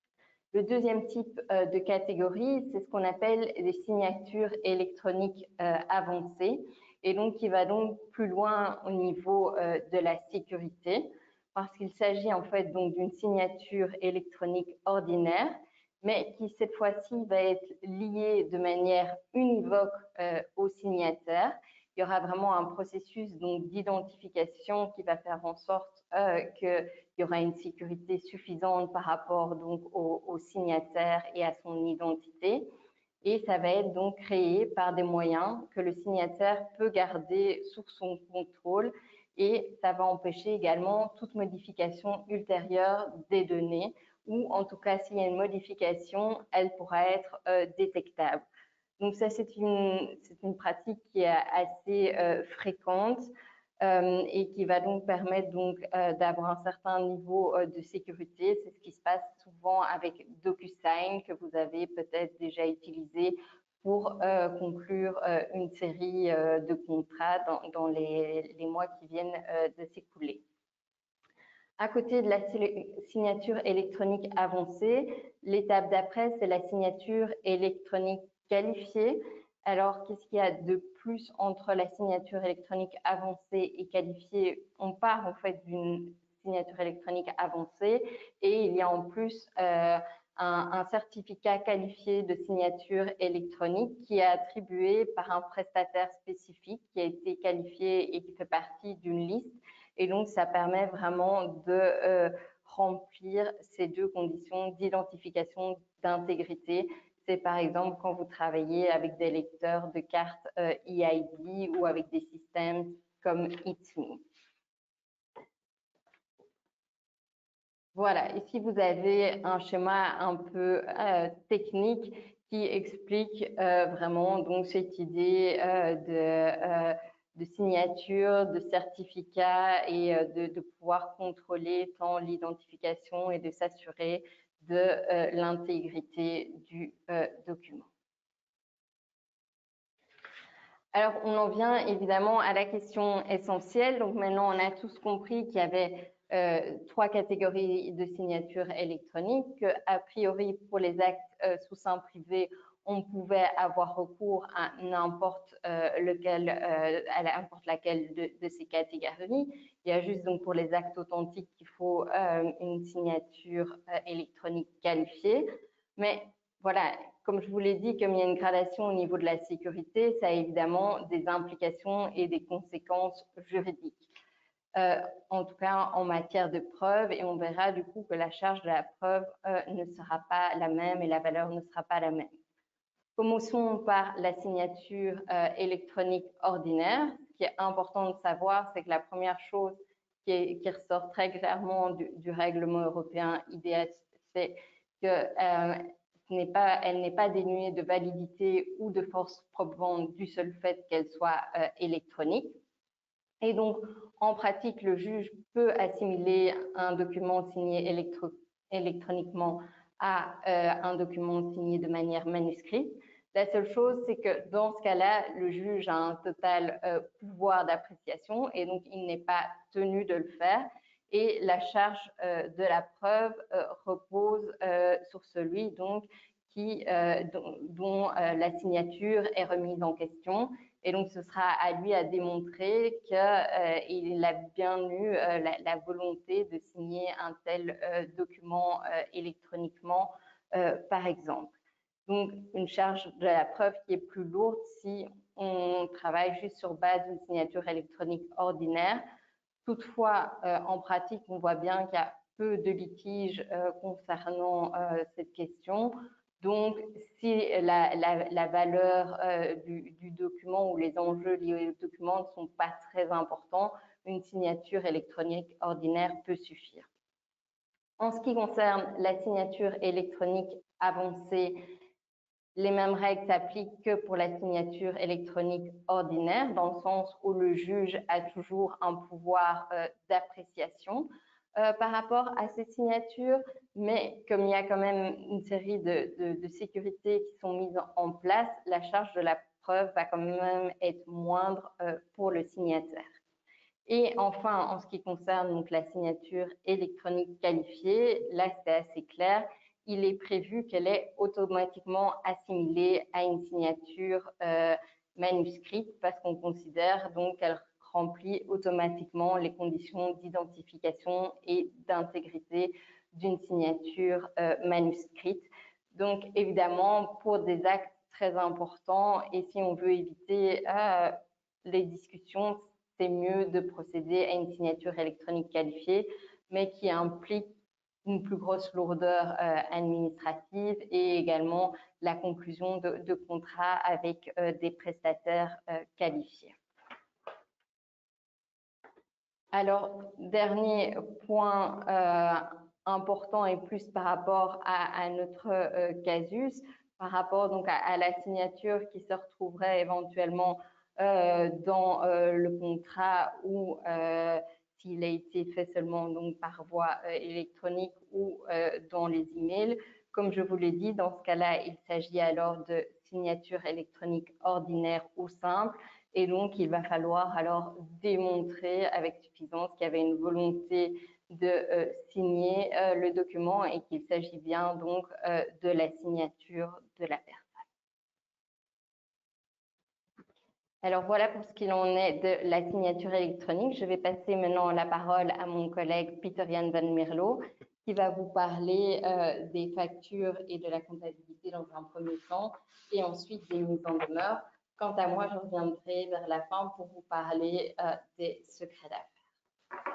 Le deuxième type euh, de catégorie, c'est ce qu'on appelle les signatures électroniques euh, avancées, et donc qui va donc plus loin au niveau euh, de la sécurité, parce qu'il s'agit en fait donc d'une signature électronique ordinaire, mais qui cette fois-ci va être liée de manière univoque euh, au signataire. Il y aura vraiment un processus donc d'identification qui va faire en sorte euh, qu'il y aura une sécurité suffisante par rapport donc au, au signataire et à son identité. Et ça va être donc créé par des moyens que le signataire peut garder sous son contrôle, et ça va empêcher également toute modification ultérieure des données, ou en tout cas s'il y a une modification, elle pourra être euh, détectable. Donc ça, c'est une, c'est une pratique qui est assez euh, fréquente euh, et qui va donc permettre donc euh, d'avoir un certain niveau euh, de sécurité. C'est ce qui se passe souvent avec DocuSign, que vous avez peut-être déjà utilisé pour euh, conclure euh, une série euh, de contrats dans, dans les, les mois qui viennent euh, de s'écouler. À côté de la signature électronique avancée, l'étape d'après, c'est la signature électronique qualifiée. Alors, qu'est-ce qu'il y a de plus entre la signature électronique avancée et qualifiée? On part en fait d'une signature électronique avancée et il y a en plus euh, un, un certificat qualifié de signature électronique qui est attribué par un prestataire spécifique qui a été qualifié et qui fait partie d'une liste. Et donc, ça permet vraiment de euh, remplir ces deux conditions d'identification d'intégrité. C'est par exemple quand vous travaillez avec des lecteurs de cartes euh, E I D ou avec des systèmes comme It's Me. Voilà, ici vous avez un schéma un peu euh, technique qui explique euh, vraiment donc cette idée euh, de... Euh, de signature, de certificat et de, de pouvoir contrôler tant l'identification et de s'assurer de euh, l'intégrité du euh, document. Alors, on en vient évidemment à la question essentielle. Donc maintenant, on a tous compris qu'il y avait euh, trois catégories de signatures électroniques. A priori, pour les actes euh, sous seing privé, on pouvait avoir recours à n'importe euh, lequel, euh, à n'importe laquelle de, de ces catégories. Il y a juste donc pour les actes authentiques qu'il faut euh, une signature euh, électronique qualifiée. Mais voilà, comme je vous l'ai dit, comme il y a une gradation au niveau de la sécurité, ça a évidemment des implications et des conséquences juridiques. Euh, en tout cas en matière de preuve, et on verra du coup que la charge de la preuve euh, ne sera pas la même et la valeur ne sera pas la même. Commençons par la signature euh, électronique ordinaire. Ce qui est important de savoir, c'est que la première chose qui, est, qui ressort très clairement du, du règlement européen I D S, c'est que euh, n'est pas, elle n'est pas dénuée de validité ou de force probante du seul fait qu'elle soit euh, électronique. Et donc, en pratique, le juge peut assimiler un document signé électro électroniquement à euh, un document signé de manière manuscrite. La seule chose, c'est que dans ce cas-là, le juge a un total euh, pouvoir d'appréciation et donc il n'est pas tenu de le faire. Et la charge euh, de la preuve euh, repose euh, sur celui donc qui, euh, dont, dont euh, la signature est remise en question. Et donc, ce sera à lui à démontrer qu'il euh, a bien eu euh, la, la volonté de signer un tel euh, document euh, électroniquement, euh, par exemple. Donc, une charge de la preuve qui est plus lourde si on travaille juste sur base d'une signature électronique ordinaire. Toutefois, euh, en pratique, on voit bien qu'il y a peu de litiges euh, concernant euh, cette question. Donc, si la, la, la valeur euh, du, du document ou les enjeux liés au document ne sont pas très importants, une signature électronique ordinaire peut suffire. En ce qui concerne la signature électronique avancée, les mêmes règles s'appliquent que pour la signature électronique ordinaire, dans le sens où le juge a toujours un pouvoir euh, d'appréciation euh, par rapport à ces signatures, mais comme il y a quand même une série de, de, de sécurités qui sont mises en place, la charge de la preuve va quand même être moindre euh, pour le signataire. Et enfin, en ce qui concerne donc la signature électronique qualifiée, là c'est assez clair. il est prévu qu'elle est automatiquement assimilée à une signature euh, manuscrite parce qu'on considère donc qu'elle remplit automatiquement les conditions d'identification et d'intégrité d'une signature euh, manuscrite. Donc évidemment, pour des actes très importants et si on veut éviter euh, les discussions, c'est mieux de procéder à une signature électronique qualifiée, mais qui implique une plus grosse lourdeur euh, administrative et également la conclusion de, de contrats avec euh, des prestataires euh, qualifiés. Alors, dernier point euh, important et plus par rapport à, à notre euh, casus, par rapport donc à, à la signature qui se retrouverait éventuellement euh, dans euh, le contrat ou euh, s'il a été fait seulement donc par voie euh, électronique ou euh, dans les emails. Comme je vous l'ai dit, dans ce cas-là, il s'agit alors de signature électronique ordinaire ou simple. Et donc, il va falloir alors démontrer avec suffisance qu'il y avait une volonté de euh, signer euh, le document et qu'il s'agit bien donc euh, de la signature de la personne. Alors voilà pour ce qu'il en est de la signature électronique. Je vais passer maintenant la parole à mon collègue Pieter-Jan van Mierlo qui va vous parler euh, des factures et de la comptabilité dans un premier temps et ensuite des mises en demeure. Quant à moi, je reviendrai vers la fin pour vous parler euh, des secrets d'affaires.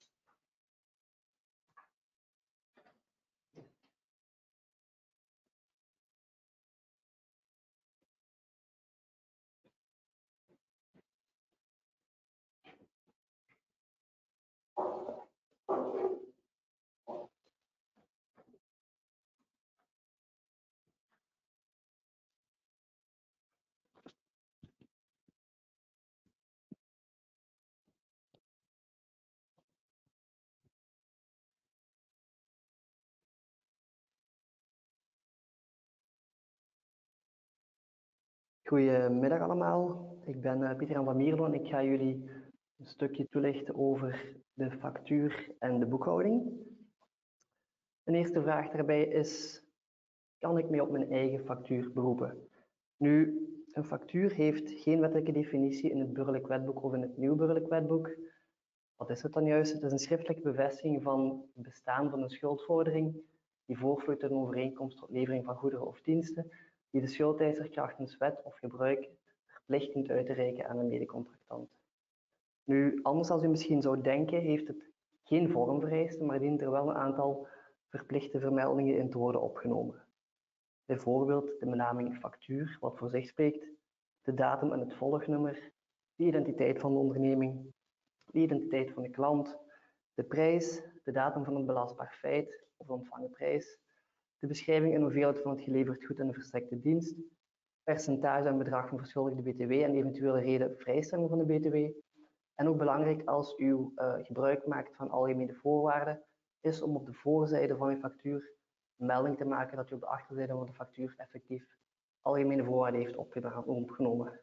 Goedemiddag allemaal, ik ben uh, Pieter-Jan van Mierlo en ik ga jullie een stukje toelichten over de factuur en de boekhouding. Een eerste vraag daarbij is, kan ik mij op mijn eigen factuur beroepen? Nu, een factuur heeft geen wettelijke definitie in het burgerlijk wetboek of in het nieuw burgerlijk wetboek. Wat is het dan juist? Het is een schriftelijke bevestiging van het bestaan van een schuldvordering die voortvloeit uit een overeenkomst tot levering van goederen of diensten die de schuldeiser krachtens wet of gebruik verplicht dient uit te reiken aan een medecontractant. Nu, anders dan u misschien zou denken, heeft het geen vormvereisten, maar dient er wel een aantal verplichte vermeldingen in te worden opgenomen. Bijvoorbeeld de benaming factuur, wat voor zich spreekt, de datum en het volgnummer, de identiteit van de onderneming, de identiteit van de klant, de prijs, de datum van het belastbaar feit of de ontvangen prijs, de beschrijving en hoeveelheid van het geleverd goed en de verstrekte dienst, percentage en bedrag van verschuldigde B T W en eventuele reden vrijstelling van de B T W. En ook belangrijk als u uh, gebruik maakt van algemene voorwaarden, is om op de voorzijde van uw factuur een melding te maken dat u op de achterzijde van de factuur effectief algemene voorwaarden heeft opgenomen.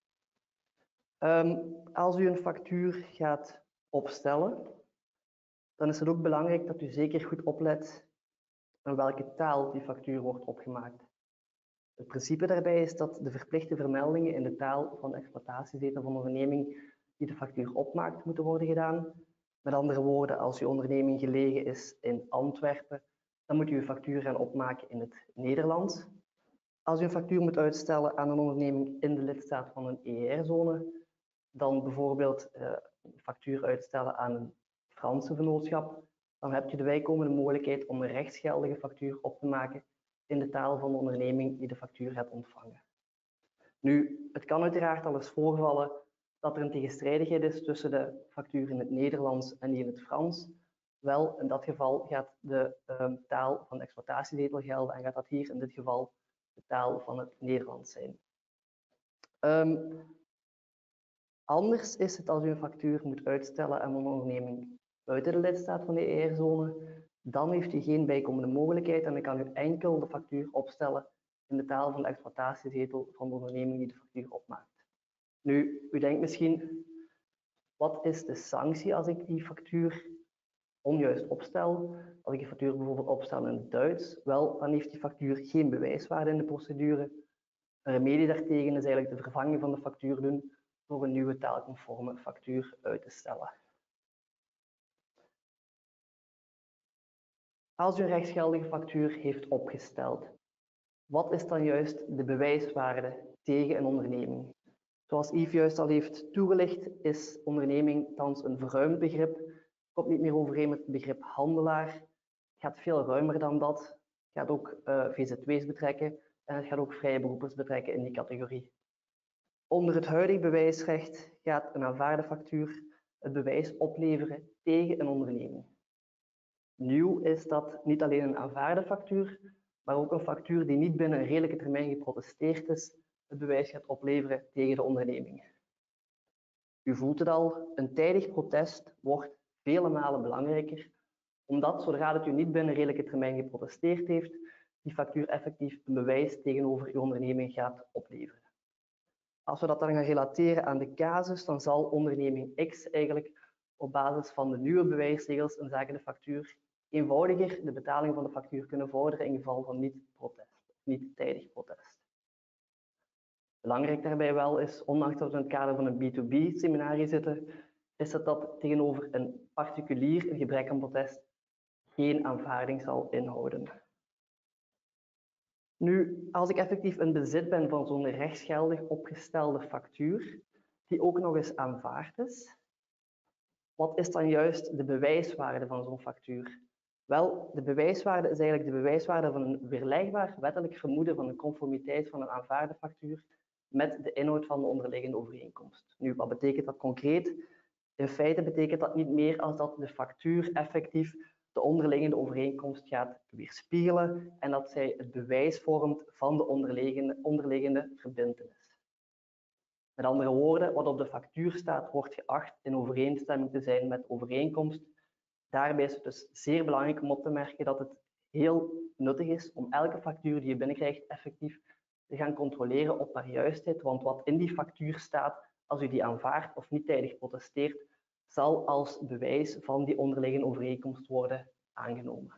Um, als u een factuur gaat opstellen, dan is het ook belangrijk dat u zeker goed oplet in welke taal die factuur wordt opgemaakt. Het principe daarbij is dat de verplichte vermeldingen in de taal van de exploitatiezetel van de onderneming die de factuur opmaakt moeten worden gedaan. Met andere woorden, als uw onderneming gelegen is in Antwerpen, dan moet u uw factuur gaan opmaken in het Nederlands. Als u een factuur moet uitstellen aan een onderneming in de lidstaat van een E E R-zone, dan bijvoorbeeld uh, een factuur uitstellen aan een Franse vennootschap, dan hebt u de bijkomende mogelijkheid om een rechtsgeldige factuur op te maken in de taal van de onderneming die de factuur gaat ontvangen. Nu, het kan uiteraard al eens voorvallen dat er een tegenstrijdigheid is tussen de factuur in het Nederlands en die in het Frans. Wel, in dat geval gaat de um, taal van de exploitatiezetel gelden en gaat dat hier in dit geval de taal van het Nederlands zijn. Um, anders is het als u een factuur moet uitstellen aan een onderneming buiten de lidstaat van de E E R-zone, dan heeft u geen bijkomende mogelijkheid en dan kan u enkel de factuur opstellen in de taal van de exploitatiezetel van de onderneming die de factuur opmaakt. Nu, u denkt misschien, wat is de sanctie als ik die factuur onjuist opstel, als ik die factuur bijvoorbeeld opstel in het Duits, wel, dan heeft die factuur geen bewijswaarde in de procedure. Een remedie daartegen is eigenlijk de vervanging van de factuur doen door een nieuwe taalconforme factuur uit te stellen. Als u een rechtsgeldige factuur heeft opgesteld, wat is dan juist de bewijswaarde tegen een onderneming? Zoals Yves juist al heeft toegelicht, is onderneming thans een verruimd begrip. Het komt niet meer overeen met het begrip handelaar. Het gaat veel ruimer dan dat. Het gaat ook uh, V Z W's betrekken en het gaat ook vrije beroepers betrekken in die categorie. Onder het huidige bewijsrecht gaat een aanvaarde factuur het bewijs opleveren tegen een onderneming. Nieuw is dat niet alleen een aanvaarde factuur, maar ook een factuur die niet binnen een redelijke termijn geprotesteerd is, het bewijs gaat opleveren tegen de onderneming. U voelt het al, een tijdig protest wordt vele malen belangrijker, omdat zodra het u niet binnen een redelijke termijn geprotesteerd heeft, die factuur effectief een bewijs tegenover uw onderneming gaat opleveren. Als we dat dan gaan relateren aan de casus, dan zal onderneming X eigenlijk op basis van de nieuwe bewijsregels in zaken de factuur eenvoudiger de betaling van de factuur kunnen vorderen in geval van niet-protest, niet tijdig protest. Belangrijk daarbij wel is, ondanks dat we in het kader van een B twee B seminarie zitten, is dat dat tegenover een particulier een gebrek aan protest geen aanvaarding zal inhouden. Nu, als ik effectief in bezit ben van zo'n rechtsgeldig opgestelde factuur, die ook nog eens aanvaard is, wat is dan juist de bewijswaarde van zo'n factuur? Wel, de bewijswaarde is eigenlijk de bewijswaarde van een weerlegbaar wettelijk vermoeden van de conformiteit van een aanvaarde factuur met de inhoud van de onderliggende overeenkomst. Nu, wat betekent dat concreet? In feite betekent dat niet meer als dat de factuur effectief de onderliggende overeenkomst gaat weerspiegelen en dat zij het bewijs vormt van de onderliggende, onderliggende verbintenis. Met andere woorden, wat op de factuur staat, wordt geacht in overeenstemming te zijn met de overeenkomst. Daarbij is het dus zeer belangrijk om op te merken dat het heel nuttig is om elke factuur die je binnenkrijgt effectief te gaan controleren op haar juistheid, want wat in die factuur staat, als u die aanvaardt of niet tijdig protesteert, zal als bewijs van die onderliggende overeenkomst worden aangenomen.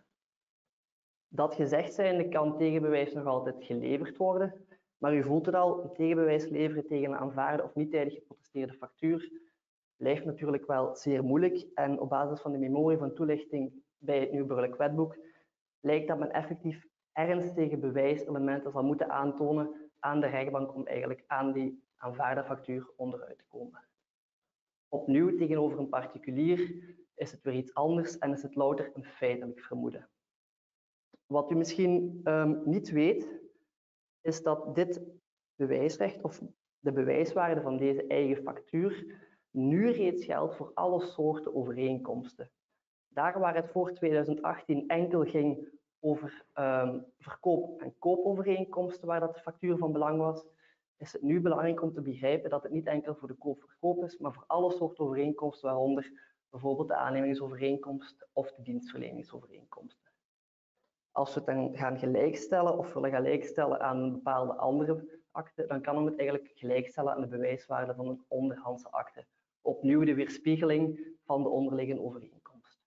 Dat gezegd zijnde kan tegenbewijs nog altijd geleverd worden, maar u voelt het al, een tegenbewijs leveren tegen een aanvaarde of niet tijdig geprotesteerde factuur blijft natuurlijk wel zeer moeilijk en op basis van de memorie van toelichting bij het nieuw burgerlijk wetboek lijkt dat men effectief ernstige bewijselementen zal moeten aantonen aan de rechtbank om eigenlijk aan die aanvaarde factuur onderuit te komen. Opnieuw, tegenover een particulier is het weer iets anders en is het louter een feitelijk vermoeden. Wat u misschien um, niet weet, is dat dit bewijsrecht of de bewijswaarde van deze eigen factuur nu reeds geldt voor alle soorten overeenkomsten. Daar waar het voor tweeduizend achttien enkel ging over um, verkoop- en koopovereenkomsten, waar dat de factuur van belang was, is het nu belangrijk om te begrijpen dat het niet enkel voor de koop-verkoop is, maar voor alle soorten overeenkomsten, waaronder bijvoorbeeld de aannemingsovereenkomst of de dienstverleningsovereenkomsten. Als we het dan gaan gelijkstellen of willen gelijkstellen aan een bepaalde andere akte, dan kan men het eigenlijk gelijkstellen aan de bewijswaarde van een onderhandse akte. Opnieuw de weerspiegeling van de onderliggende overeenkomst.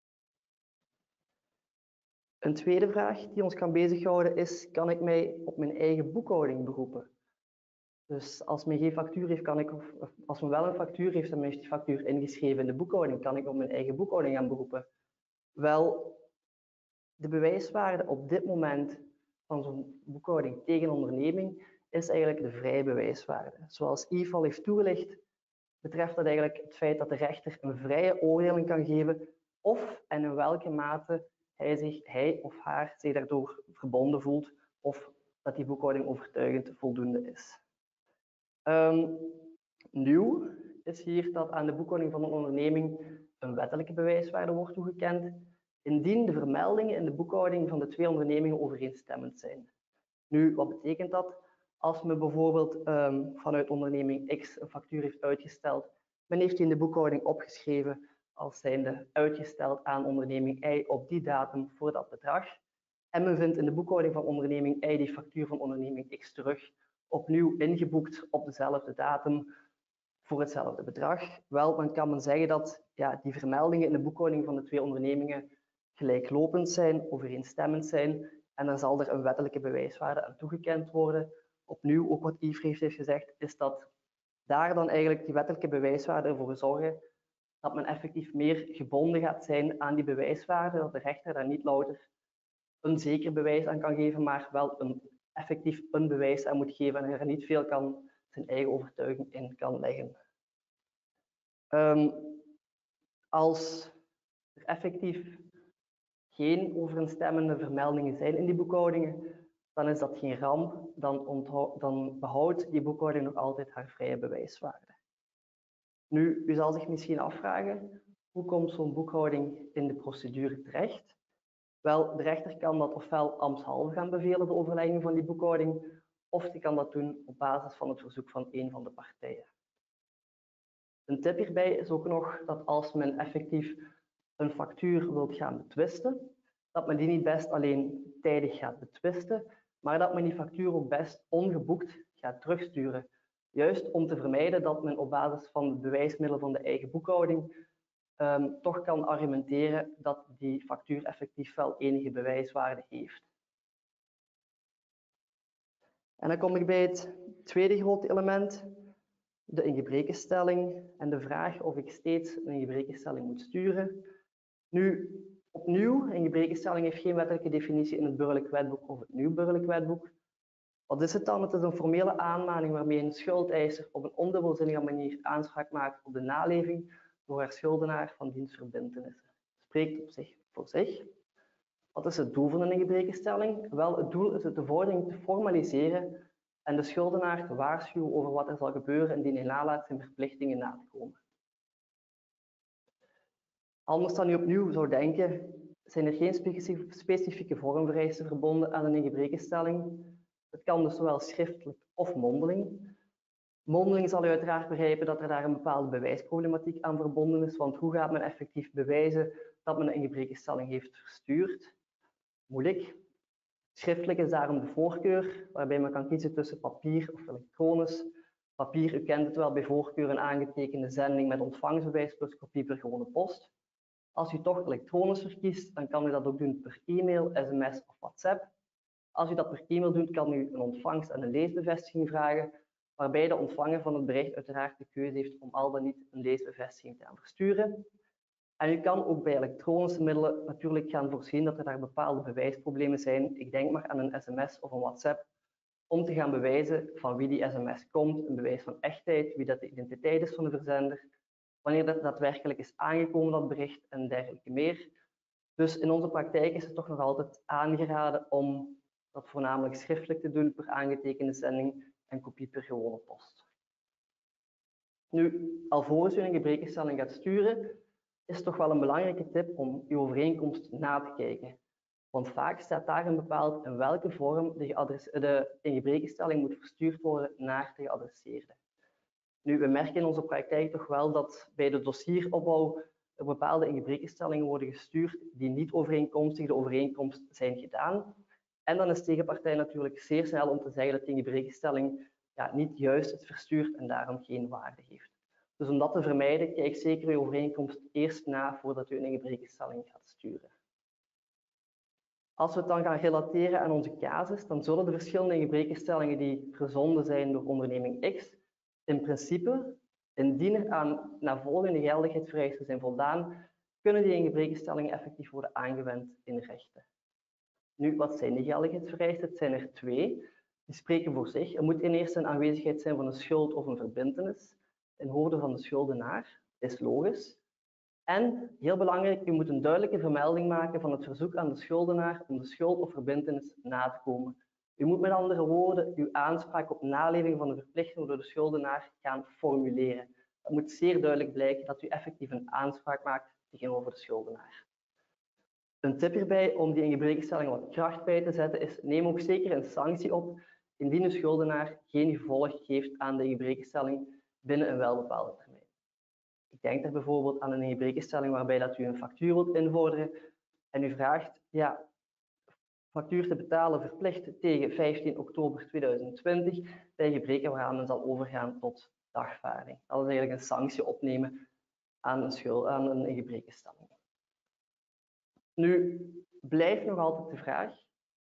Een tweede vraag die ons kan bezighouden is, kan ik mij op mijn eigen boekhouding beroepen? Dus als men geen factuur heeft, kan ik, of als men wel een factuur heeft en men heeft die factuur ingeschreven in de boekhouding, kan ik op mijn eigen boekhouding gaan beroepen? Wel, de bewijswaarde op dit moment van zo'n boekhouding tegen een onderneming is eigenlijk de vrije bewijswaarde. Zoals Yves al heeft toegelicht, betreft dat eigenlijk het feit dat de rechter een vrije oordeling kan geven of en in welke mate hij, zich, hij of haar zich daardoor verbonden voelt of dat die boekhouding overtuigend voldoende is. Um, nieuw is hier dat aan de boekhouding van een onderneming een wettelijke bewijswaarde wordt toegekend, indien de vermeldingen in de boekhouding van de twee ondernemingen overeenstemmend zijn. Nu, wat betekent dat? Als men bijvoorbeeld um, vanuit onderneming X een factuur heeft uitgesteld, men heeft die in de boekhouding opgeschreven als zijnde uitgesteld aan onderneming Y op die datum voor dat bedrag, en men vindt in de boekhouding van onderneming Y die factuur van onderneming X terug, opnieuw ingeboekt op dezelfde datum, voor hetzelfde bedrag? Wel, dan kan men zeggen dat ja, die vermeldingen in de boekhouding van de twee ondernemingen gelijklopend zijn, overeenstemmend zijn en dan zal er een wettelijke bewijswaarde aan toegekend worden. Opnieuw, ook wat Yves heeft gezegd, is dat daar dan eigenlijk die wettelijke bewijswaarde ervoor zorgen dat men effectief meer gebonden gaat zijn aan die bewijswaarde, dat de rechter daar niet louter een zeker bewijs aan kan geven, maar wel een, effectief een bewijs aan moet geven en er niet veel kan zijn eigen overtuiging in kan leggen. Um, als er effectief geen overeenstemmende vermeldingen zijn in die boekhoudingen, dan is dat geen ramp, dan, onthoud, dan behoudt die boekhouding nog altijd haar vrije bewijswaarde. Nu, u zal zich misschien afvragen, hoe komt zo'n boekhouding in de procedure terecht? Wel, de rechter kan dat ofwel ambtshalve gaan bevelen, de overlegging van die boekhouding, of die kan dat doen op basis van het verzoek van een van de partijen. Een tip hierbij is ook nog dat als men effectief een factuur wilt gaan betwisten, dat men die niet best alleen tijdig gaat betwisten, maar dat men die factuur ook best ongeboekt gaat terugsturen. Juist om te vermijden dat men op basis van de bewijsmiddelen van de eigen boekhouding um, toch kan argumenteren dat die factuur effectief wel enige bewijswaarde heeft. En dan kom ik bij het tweede grote element, de ingebrekenstelling en de vraag of ik steeds een ingebrekenstelling moet sturen. Nu, opnieuw, een ingebrekenstelling heeft geen wettelijke definitie in het burgerlijk wetboek of het nieuw burgerlijk wetboek. Wat is het dan? Het is een formele aanmaning waarmee een schuldeiser op een ondubbelzinnige manier aanspraak maakt op de naleving door haar schuldenaar van dienstverbintenissen. Spreekt op zich voor zich. Wat is het doel van een ingebrekenstelling? Wel, het doel is het de vordering te formaliseren en de schuldenaar te waarschuwen over wat er zal gebeuren indien hij nalaat zijn verplichtingen na te komen. Anders dan u opnieuw zou denken, zijn er geen specifieke vormvereisten verbonden aan een ingebrekenstelling. Het kan dus zowel schriftelijk of mondeling. Mondeling zal u uiteraard begrijpen dat er daar een bepaalde bewijsproblematiek aan verbonden is, want hoe gaat men effectief bewijzen dat men een ingebrekenstelling heeft verstuurd? Moeilijk. Schriftelijk is daarom de voorkeur, waarbij men kan kiezen tussen papier of elektronisch. Papier, u kent het wel, bij voorkeur een aangetekende zending met ontvangstbewijs plus kopie per gewone post. Als u toch elektronisch verkiest, dan kan u dat ook doen per e-mail, sms of WhatsApp. Als u dat per e-mail doet, kan u een ontvangst en een leesbevestiging vragen, waarbij de ontvanger van het bericht uiteraard de keuze heeft om al dan niet een leesbevestiging te gaan versturen. En u kan ook bij elektronische middelen natuurlijk gaan voorzien dat er daar bepaalde bewijsproblemen zijn. Ik denk maar aan een sms of een WhatsApp, om te gaan bewijzen van wie die sms komt, een bewijs van echtheid, wie dat de identiteit is van de verzender, wanneer dat daadwerkelijk is aangekomen, dat bericht en dergelijke meer. Dus in onze praktijk is het toch nog altijd aangeraden om dat voornamelijk schriftelijk te doen per aangetekende zending en kopie per gewone post. Nu, alvorens u een ingebrekenstelling gaat sturen, is het toch wel een belangrijke tip om uw overeenkomst na te kijken. Want vaak staat daarin bepaald in welke vorm de, de ingebrekenstelling moet verstuurd worden naar de geadresseerde. Nu, we merken in onze praktijk toch wel dat bij de dossieropbouw er bepaalde ingebrekenstellingen worden gestuurd die niet overeenkomstig de overeenkomst zijn gedaan. En dan is de tegenpartij natuurlijk zeer snel om te zeggen dat de ingebrekenstelling ja, niet juist is verstuurd en daarom geen waarde heeft. Dus om dat te vermijden, kijk zeker uw overeenkomst eerst na voordat u een ingebrekenstelling gaat sturen. Als we het dan gaan relateren aan onze casus, dan zullen de verschillende ingebrekenstellingen die verzonden zijn door onderneming X, in principe, indien er aan navolgende geldigheidsvereisten zijn voldaan, kunnen die ingebrekenstellingen effectief worden aangewend in rechten. Nu, wat zijn die geldigheidsvereisten? Het zijn er twee. Die spreken voor zich. Er moet in eerste een aanwezigheid zijn van een schuld of een verbintenis in hoofde van de schuldenaar. Dat is logisch. En, heel belangrijk, u moet een duidelijke vermelding maken van het verzoek aan de schuldenaar om de schuld of verbintenis na te komen. U moet met andere woorden uw aanspraak op naleving van de verplichting door de schuldenaar gaan formuleren. Het moet zeer duidelijk blijken dat u effectief een aanspraak maakt tegenover de schuldenaar. Een tip hierbij om die ingebrekenstelling wat kracht bij te zetten is, neem ook zeker een sanctie op indien de schuldenaar geen gevolg geeft aan de ingebrekenstelling binnen een welbepaalde termijn. Ik denk er bijvoorbeeld aan een ingebrekenstelling waarbij dat u een factuur wilt invorderen en u vraagt, ja, factuur te betalen verplicht tegen vijftien oktober tweeduizend twintig bij gebreken waaraan men zal overgaan tot dagvaarding. Dat is eigenlijk een sanctie opnemen aan een, schuld, aan een ingebrekenstelling. Nu blijft nog altijd de vraag,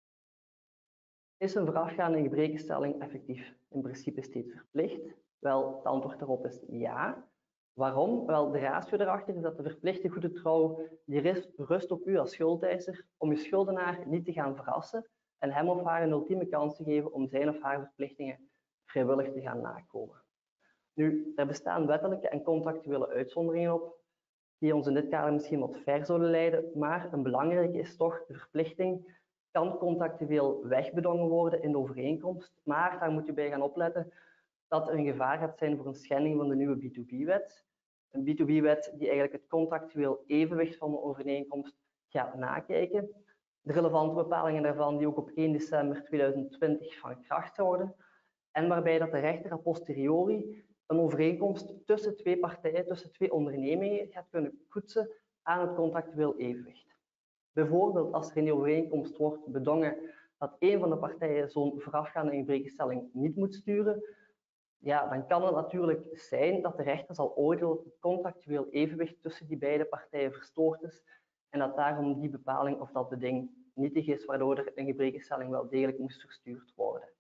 is een voorafgaande ingebrekenstelling effectief in principe steeds verplicht? Wel, het antwoord daarop is ja. Waarom? Wel, de ratio erachter is dat de verplichte goede trouw die rust op u als schuldeiser om uw schuldenaar niet te gaan verrassen en hem of haar een ultieme kans te geven om zijn of haar verplichtingen vrijwillig te gaan nakomen. Nu, er bestaan wettelijke en contractuele uitzonderingen op, die ons in dit kader misschien wat ver zullen leiden, maar een belangrijke is toch, de verplichting kan contractueel wegbedongen worden in de overeenkomst, maar daar moet u bij gaan opletten dat er een gevaar gaat zijn voor een schending van de nieuwe B twee B-wet. Een B twee B-wet die eigenlijk het contractueel evenwicht van de overeenkomst gaat nakijken. De relevante bepalingen daarvan die ook op één december tweeduizend twintig van kracht zouden. En waarbij dat de rechter a posteriori een overeenkomst tussen twee partijen, tussen twee ondernemingen gaat kunnen toetsen aan het contractueel evenwicht. Bijvoorbeeld als er in die overeenkomst wordt bedongen dat een van de partijen zo'n voorafgaande ingebrekenstelling niet moet sturen, ja, dan kan het natuurlijk zijn dat de rechter zal oordelen dat het contractueel evenwicht tussen die beide partijen verstoord is en dat daarom die bepaling of dat beding nietig is, waardoor er een ingebrekenstelling wel degelijk moest verstuurd worden.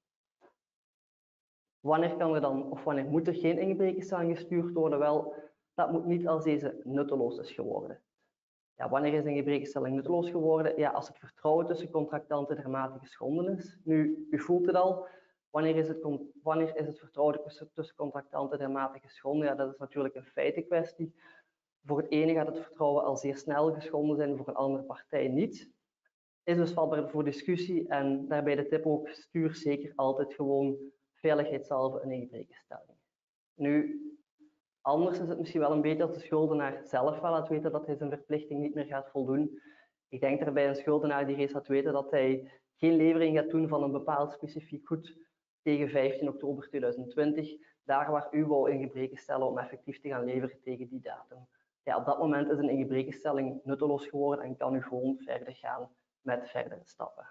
Wanneer kan er dan, of wanneer moet er geen ingebrekenstelling gestuurd worden? Wel, dat moet niet als deze nutteloos is geworden. Ja, wanneer is een ingebrekenstelling nutteloos geworden? Ja, als het vertrouwen tussen contractanten dermate geschonden is. Nu, u voelt het al. Wanneer is het, wanneer is het vertrouwen tussen contractanten dermate geschonden? Ja, dat is natuurlijk een feitenkwestie. Voor het ene gaat het vertrouwen al zeer snel geschonden zijn, voor een andere partij niet. Is dus vatbaar voor discussie en daarbij de tip ook, stuur zeker altijd gewoon veiligheidshalve een ingebrekenstelling. Nu, anders is het misschien wel een beetje als de schuldenaar zelf wel laat weten dat hij zijn verplichting niet meer gaat voldoen. Ik denk daarbij een schuldenaar die reeds laat weten dat hij geen levering gaat doen van een bepaald specifiek goed tegen vijftien oktober tweeduizend twintig, daar waar u wou ingebreken stellen om effectief te gaan leveren tegen die datum. Ja, op dat moment is een ingebrekenstelling nutteloos geworden en kan u gewoon verder gaan met verdere stappen.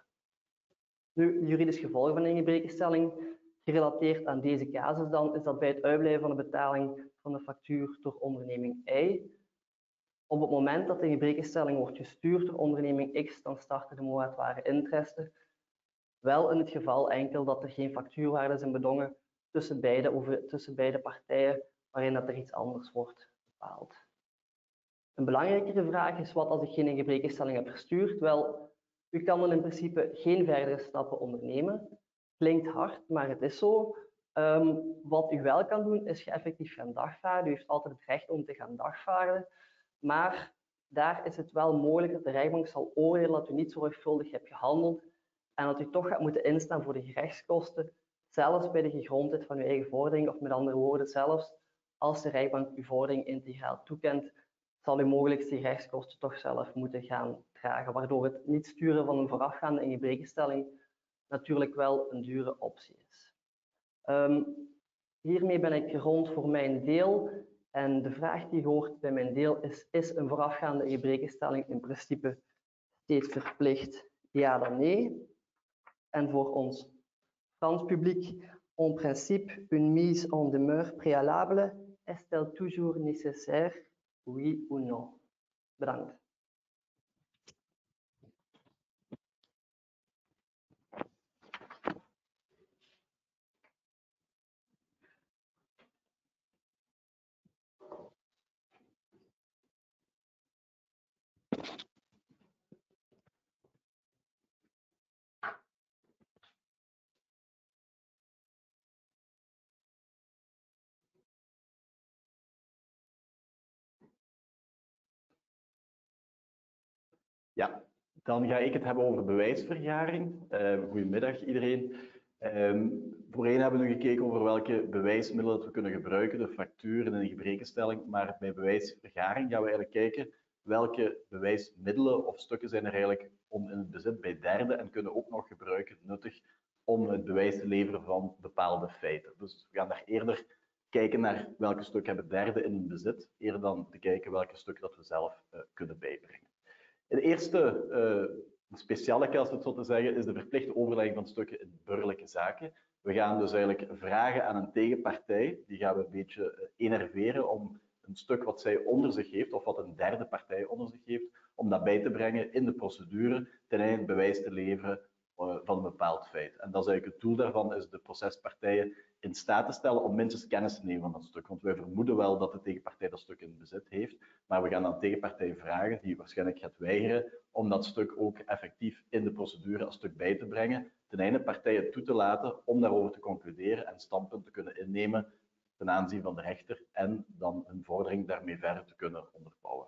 Nu, het juridisch gevolg van een ingebrekenstelling, gerelateerd aan deze casus dan, is dat bij het uitblijven van de betaling van de factuur door onderneming Y, op het moment dat de ingebrekenstelling wordt gestuurd door onderneming X, dan starten de moratoire interesten. Wel in het geval enkel dat er geen factuurwaarden zijn bedongen tussen beide, over, tussen beide partijen, waarin dat er iets anders wordt bepaald. Een belangrijkere vraag is, wat als ik geen ingebrekenstelling heb verstuurd? Wel, u kan dan in principe geen verdere stappen ondernemen. Klinkt hard, maar het is zo. Um, wat u wel kan doen, is je effectief gaan dagvaarden. U heeft altijd het recht om te gaan dagvaarden. Maar daar is het wel mogelijk dat de rechtbank zal oordelen dat u niet zorgvuldig hebt gehandeld en dat u toch gaat moeten instaan voor de gerechtskosten, zelfs bij de gegrondheid van uw eigen vordering, of met andere woorden, zelfs als de rechtbank uw vordering integraal toekent, zal u mogelijk die gerechtskosten toch zelf moeten gaan dragen, waardoor het niet sturen van een voorafgaande ingebrekenstelling natuurlijk wel een dure optie is. Um, hiermee ben ik rond voor mijn deel. En de vraag die hoort bij mijn deel is, is een voorafgaande ingebrekenstelling in principe steeds verplicht? Ja dan nee. En voor ons Frans publiek, en principe, une mise en demeure préalable, est-elle toujours nécessaire? Oui ou non? Bedankt. Ja, dan ga ik het hebben over bewijsvergaring. Uh, goedemiddag iedereen. Um, voorheen hebben we nu gekeken over welke bewijsmiddelen dat we kunnen gebruiken, de factuur en de ingebrekenstelling. Maar bij bewijsvergaring gaan we eigenlijk kijken welke bewijsmiddelen of stukken zijn er eigenlijk om in het bezit bij derden en kunnen ook nog gebruiken, nuttig, om het bewijs te leveren van bepaalde feiten. Dus we gaan daar eerder kijken naar welke stukken hebben derden in het bezit, eerder dan te kijken welke stukken dat we zelf uh, kunnen bijbrengen. De eerste uh, speciale, als we het zo te zeggen, is de verplichte overlegging van stukken in burgerlijke zaken. We gaan dus eigenlijk vragen aan een tegenpartij, die gaan we een beetje enerveren om een stuk wat zij onder zich heeft, of wat een derde partij onder zich heeft, om dat bij te brengen in de procedure, ten einde bewijs te leveren uh, van een bepaald feit. En dat is eigenlijk het doel daarvan, is de procespartijen in staat te stellen om minstens kennis te nemen van dat stuk. Want wij vermoeden wel dat de tegenpartij dat stuk in bezit heeft, maar we gaan dan tegenpartij vragen, die waarschijnlijk gaat weigeren, om dat stuk ook effectief in de procedure als stuk bij te brengen, ten einde partijen toe te laten om daarover te concluderen en standpunt te kunnen innemen ten aanzien van de rechter en dan hun vordering daarmee verder te kunnen onderbouwen.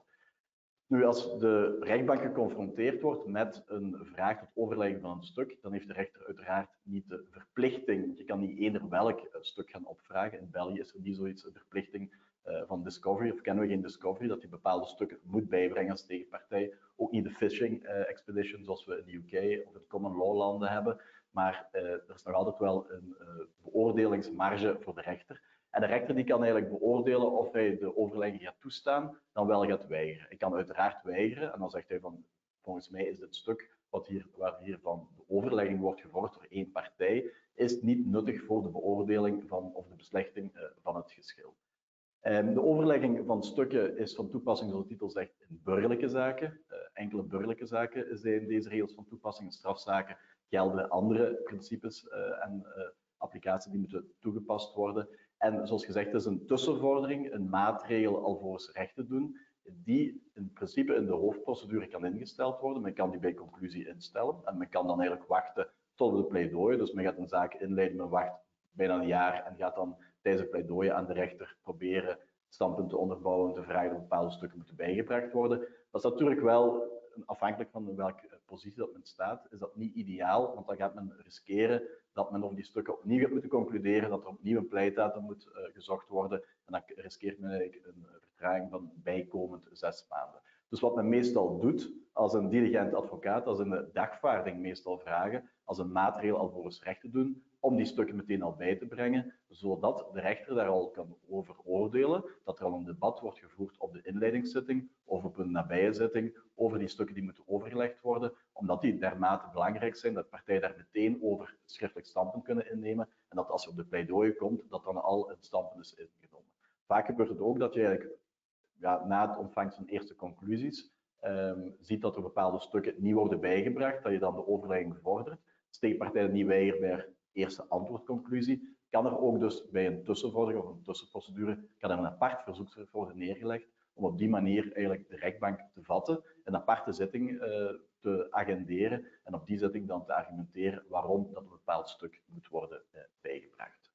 Nu, als de rechtbank geconfronteerd wordt met een vraag tot overlegging van een stuk, dan heeft de rechter uiteraard niet de verplichting, je kan niet eender welk stuk gaan opvragen. In België is er niet zoiets, een verplichting uh, van discovery, of kennen we geen discovery, dat je bepaalde stukken moet bijbrengen als tegenpartij. Ook niet de fishing uh, expedition zoals we in de U K of in common law landen hebben, maar uh, er is nog altijd wel een uh, beoordelingsmarge voor de rechter. En de rechter die kan eigenlijk beoordelen of hij de overlegging gaat toestaan, dan wel gaat weigeren. Hij kan uiteraard weigeren en dan zegt hij van, volgens mij is dit stuk wat hier, waar hiervan de overlegging wordt gevorderd door één partij, is niet nuttig voor de beoordeling van, of de beslechting uh, van het geschil. Um, de overlegging van stukken is van toepassing, zoals de titel zegt, in burgerlijke zaken. Uh, enkele burgerlijke zaken zijn deze regels van toepassing. In strafzaken gelden andere principes uh, en uh, applicaties die moeten toegepast worden. En zoals gezegd is een tussenvordering, een maatregel alvorens recht te doen, die in principe in de hoofdprocedure kan ingesteld worden. Men kan die bij conclusie instellen en men kan dan eigenlijk wachten tot de pleidooi. Dus men gaat een zaak inleiden, men wacht bijna een jaar en gaat dan tijdens het pleidooi aan de rechter proberen standpunten te onderbouwen en te vragen dat bepaalde stukken moeten bijgebracht worden. Dat is natuurlijk wel, afhankelijk van welke positie dat men staat, is dat niet ideaal, want dan gaat men riskeren dat men over die stukken opnieuw gaat moeten concluderen, dat er opnieuw een pleitdatum moet uh, gezocht worden en dan riskeert men eigenlijk een vertraging van bijkomend zes maanden. Dus wat men meestal doet als een diligent advocaat, als een dagvaarding meestal vragen, als een maatregel alvorens recht te doen, om die stukken meteen al bij te brengen, zodat de rechter daar al kan over oordelen, dat er al een debat wordt gevoerd op de inleidingszitting of op een nabije zitting over die stukken die moeten overgelegd worden, omdat die dermate belangrijk zijn dat partijen daar meteen over schriftelijk standpunt kunnen innemen en dat als je op de pleidooi komt, dat dan al een standpunt is ingenomen. Vaak gebeurt het ook dat je eigenlijk ja, na het ontvangst van eerste conclusies um, ziet dat er bepaalde stukken niet worden bijgebracht, dat je dan de overlegging vordert. Als tegenpartij niet weigert bij haar eerste antwoordconclusie, kan er ook dus bij een tussenvordering of een tussenprocedure kan er een apart verzoek worden neergelegd om op die manier eigenlijk de rechtbank te vatten, een aparte zitting uh, te agenderen en op die zitting dan te argumenteren waarom dat een bepaald stuk moet worden uh, bijgebracht.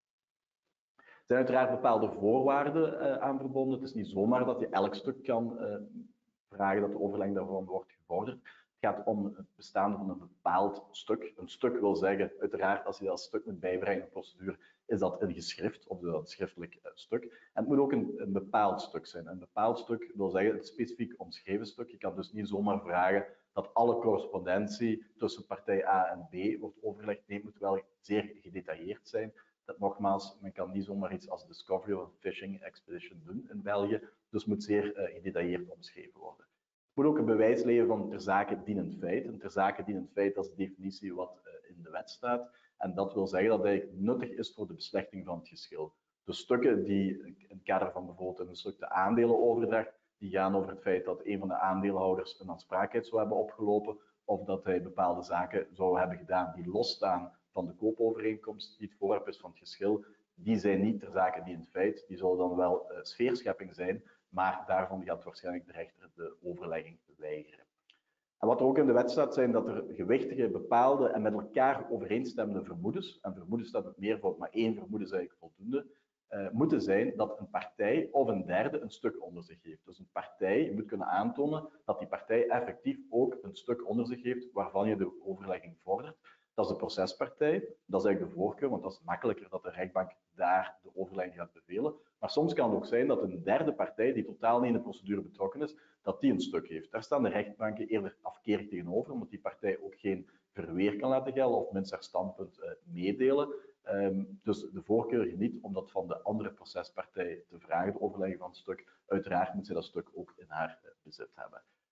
Er zijn uiteraard bepaalde voorwaarden uh, aan verbonden. Het is niet zomaar dat je elk stuk kan uh, vragen dat de overlegging daarvan wordt gevorderd. Het gaat om het bestaan van een bepaald stuk. Een stuk wil zeggen, uiteraard, als je dat stuk moet bijbrengen in een procedure, is dat een geschrift of een schriftelijk uh, stuk. En het moet ook een, een bepaald stuk zijn. Een bepaald stuk wil zeggen een specifiek omschreven stuk. Je kan dus niet zomaar vragen dat alle correspondentie tussen partij A en B wordt overgelegd. Nee, het moet wel zeer gedetailleerd zijn. Dat nogmaals, men kan niet zomaar iets als discovery of fishing expedition doen in België. Dus het moet zeer uh, gedetailleerd omschreven worden. Het moet ook een bewijs leveren van ter zake dienend feit. En ter zake dienend feit, dat is de definitie wat uh, in de wet staat. En dat wil zeggen dat het eigenlijk nuttig is voor de beslechting van het geschil. De stukken die in het kader van bijvoorbeeld een stuk de aandelenoverdracht, die gaan over het feit dat een van de aandeelhouders een aansprakelijkheid zou hebben opgelopen, of dat hij bepaalde zaken zou hebben gedaan die losstaan van de koopovereenkomst, die het voorwerp is van het geschil, die zijn niet ter zake dienend feit. Die zullen dan wel uh, sfeerschepping zijn, maar daarvan gaat waarschijnlijk de rechter de overlegging weigeren. En wat er ook in de wet staat, zijn dat er gewichtige, bepaalde en met elkaar overeenstemmende vermoedens, en vermoedens staat het meervoud, maar één vermoeden is eigenlijk voldoende, uh, moeten zijn dat een partij of een derde een stuk onder zich heeft. Dus een partij, je moet kunnen aantonen dat die partij effectief ook een stuk onder zich heeft waarvan je de overlegging vordert. Dat is de procespartij, dat is eigenlijk de voorkeur, want dat is makkelijker dat de rechtbank daar de overlegging gaat bevelen. Maar soms kan het ook zijn dat een derde partij, die totaal niet in de procedure betrokken is, dat die een stuk heeft. Daar staan de rechtbanken eerder afkerig tegenover, omdat die partij ook geen verweer kan laten gelden of minstens haar standpunt uh, meedelen. Um, dus de voorkeur geniet om dat van de andere procespartij te vragen, de overlegging van het stuk. Uiteraard moet zij dat stuk ook in haar uh, bezit hebben.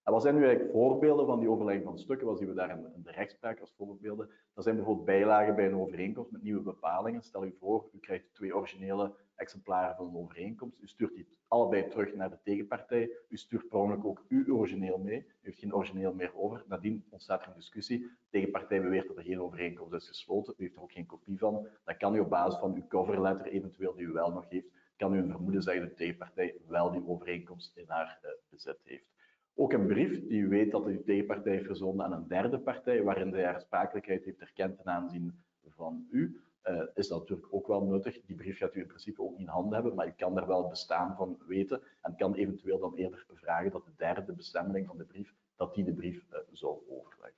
En wat zijn nu eigenlijk voorbeelden van die overlegging van stukken? Wat zien we daar in, in de rechtspraak als voorbeelden? Dat zijn bijvoorbeeld bijlagen bij een overeenkomst met nieuwe bepalingen. Stel u voor, u krijgt twee originele exemplaren van een overeenkomst. U stuurt die allebei terug naar de tegenpartij. U stuurt per ongeluk ook uw origineel mee. U heeft geen origineel meer over. Nadien ontstaat er een discussie. De tegenpartij beweert dat er geen overeenkomst is gesloten. U heeft er ook geen kopie van. Dan kan u op basis van uw coverletter, eventueel die u wel nog heeft, kan u een vermoeden zeggen dat de tegenpartij wel die overeenkomst in haar uh, bezit heeft. Ook een brief die u weet dat de tegenpartij heeft verzonden aan een derde partij, waarin zij haar aansprakelijkheid heeft erkend ten aanzien van u, uh, is dat natuurlijk ook wel nuttig. Die brief gaat u in principe ook niet in handen hebben, maar u kan er wel het bestaan van weten en kan eventueel dan eerder vragen dat de derde bestemmeling van de brief, dat die de brief uh, zou overleggen.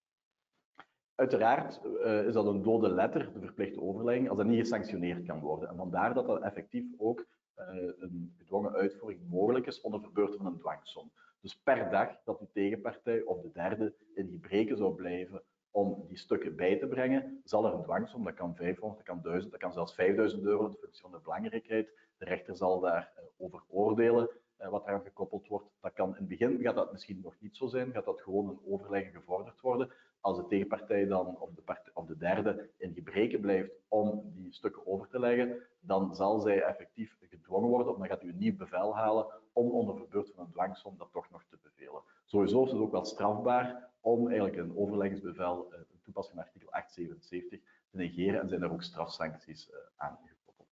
Uiteraard uh, is dat een dode letter, de verplichte overlegging, als dat niet gesanctioneerd kan worden. En vandaar dat dat effectief ook uh, een gedwongen uitvoering mogelijk is onder verbeurten van een dwangsom. Dus per dag dat uw tegenpartij of de derde in gebreken zou blijven om die stukken bij te brengen, zal er een dwangsom, dat kan vijfhonderd, dat kan duizend, dat kan zelfs vijfduizend euro, in functie van de belangrijkheid. De rechter zal daarover uh, oordelen uh, wat eraan gekoppeld wordt. Dat kan, in het begin gaat dat misschien nog niet zo zijn, gaat dat gewoon een overlegging gevorderd worden. Als de tegenpartij dan, of de, partij, of de derde in gebreken blijft om die stukken over te leggen, dan zal zij effectief gedwongen worden, of dan gaat u een nieuw bevel halen om onder verbeurten van een dwangsom dat toch nog te bevelen. Sowieso is het ook wel strafbaar om eigenlijk een overleggingsbevel, een toepassing van artikel achthonderdzevenenzeventig, te negeren en zijn er ook strafsancties aan gekoppeld.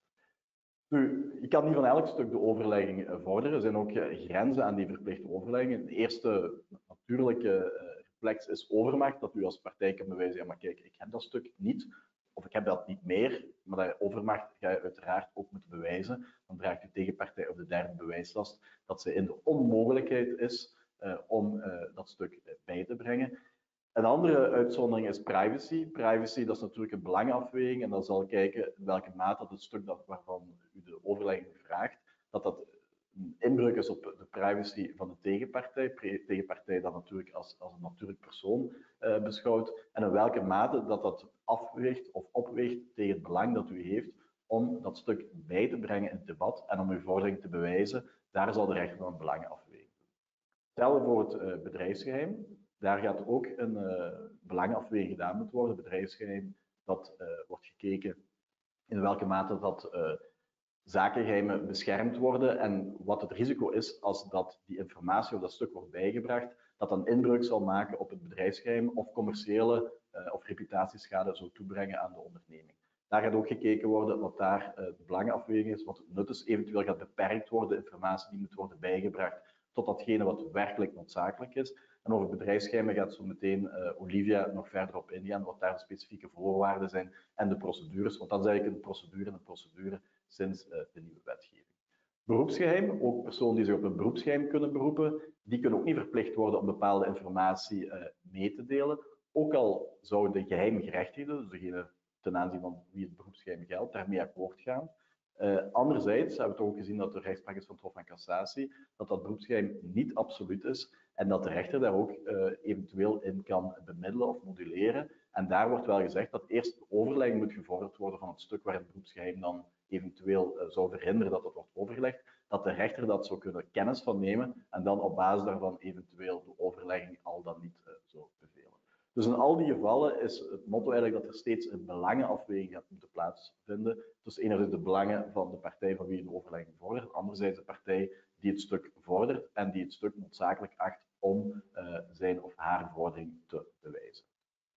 Nu, je kan niet van elk stuk de overlegging vorderen. Er zijn ook grenzen aan die verplichte overlegging. De eerste natuurlijke reflex is overmacht, dat u als partij kan bewijzen, ja maar kijk, ik heb dat stuk niet, of ik heb dat niet meer, maar dat overmacht ga je uiteraard ook moeten bewijzen. Dan draagt uw tegenpartij of de derde bewijslast dat ze in de onmogelijkheid is uh, om uh, dat stuk bij te brengen. Een andere uitzondering is privacy. Privacy, dat is natuurlijk een belangenafweging en dan zal kijken in welke mate dat het stuk dat, waarvan u de overlegging vraagt, dat dat een inbreuk is op de privacy van de tegenpartij. De tegenpartij dat natuurlijk als, als een natuurlijk persoon uh, beschouwt. En in welke mate dat dat afweegt of opweegt tegen het belang dat u heeft om dat stuk bij te brengen in het debat en om uw vordering te bewijzen. Daar zal de rechter dan een belangenafweging doen. Hetzelfde voor het uh, bedrijfsgeheim. Daar gaat ook een uh, belangenafweging gedaan moeten worden. Bedrijfsgeheim, dat uh, wordt gekeken in welke mate dat uh, zakengeheimen beschermd worden en wat het risico is als dat die informatie of dat stuk wordt bijgebracht, dat dan inbreuk zal maken op het bedrijfsgeheim of commerciële uh, of reputatieschade zou toebrengen aan de onderneming. Daar gaat ook gekeken worden wat daar uh, de belangenafweging is, wat het nut is. Eventueel gaat beperkt worden, informatie die moet worden bijgebracht tot datgene wat werkelijk noodzakelijk is. En over bedrijfsgeheimen gaat zo meteen uh, Olivia nog verder op ingaan, wat daar de specifieke voorwaarden zijn en de procedures, want dat is eigenlijk een procedure en een procedure sinds uh, de nieuwe wetgeving. Beroepsgeheim, ook personen die zich op een beroepsgeheim kunnen beroepen, die kunnen ook niet verplicht worden om bepaalde informatie uh, mee te delen. Ook al zouden de geheimgerechtigden, dus degene ten aanzien van wie het beroepsgeheim geldt, daarmee akkoord gaan. Uh, anderzijds hebben we toch ook gezien dat er rechtspraak is van het Hof van Cassatie, dat dat beroepsgeheim niet absoluut is en dat de rechter daar ook uh, eventueel in kan bemiddelen of moduleren. En daar wordt wel gezegd dat eerst de overlegging moet gevorderd worden van het stuk waar het beroepsgeheim dan eventueel uh, zou verhinderen dat het wordt overgelegd, dat de rechter dat zou kunnen kennis van nemen en dan op basis daarvan eventueel de overlegging al dan niet uh, zou bevelen. Dus in al die gevallen is het motto eigenlijk dat er steeds een belangenafweging gaat moeten plaatsvinden tussen enerzijds de belangen van de partij van wie de overlegging vordert, anderzijds de partij die het stuk vordert en die het stuk noodzakelijk acht om uh, zijn of haar vordering te bewijzen.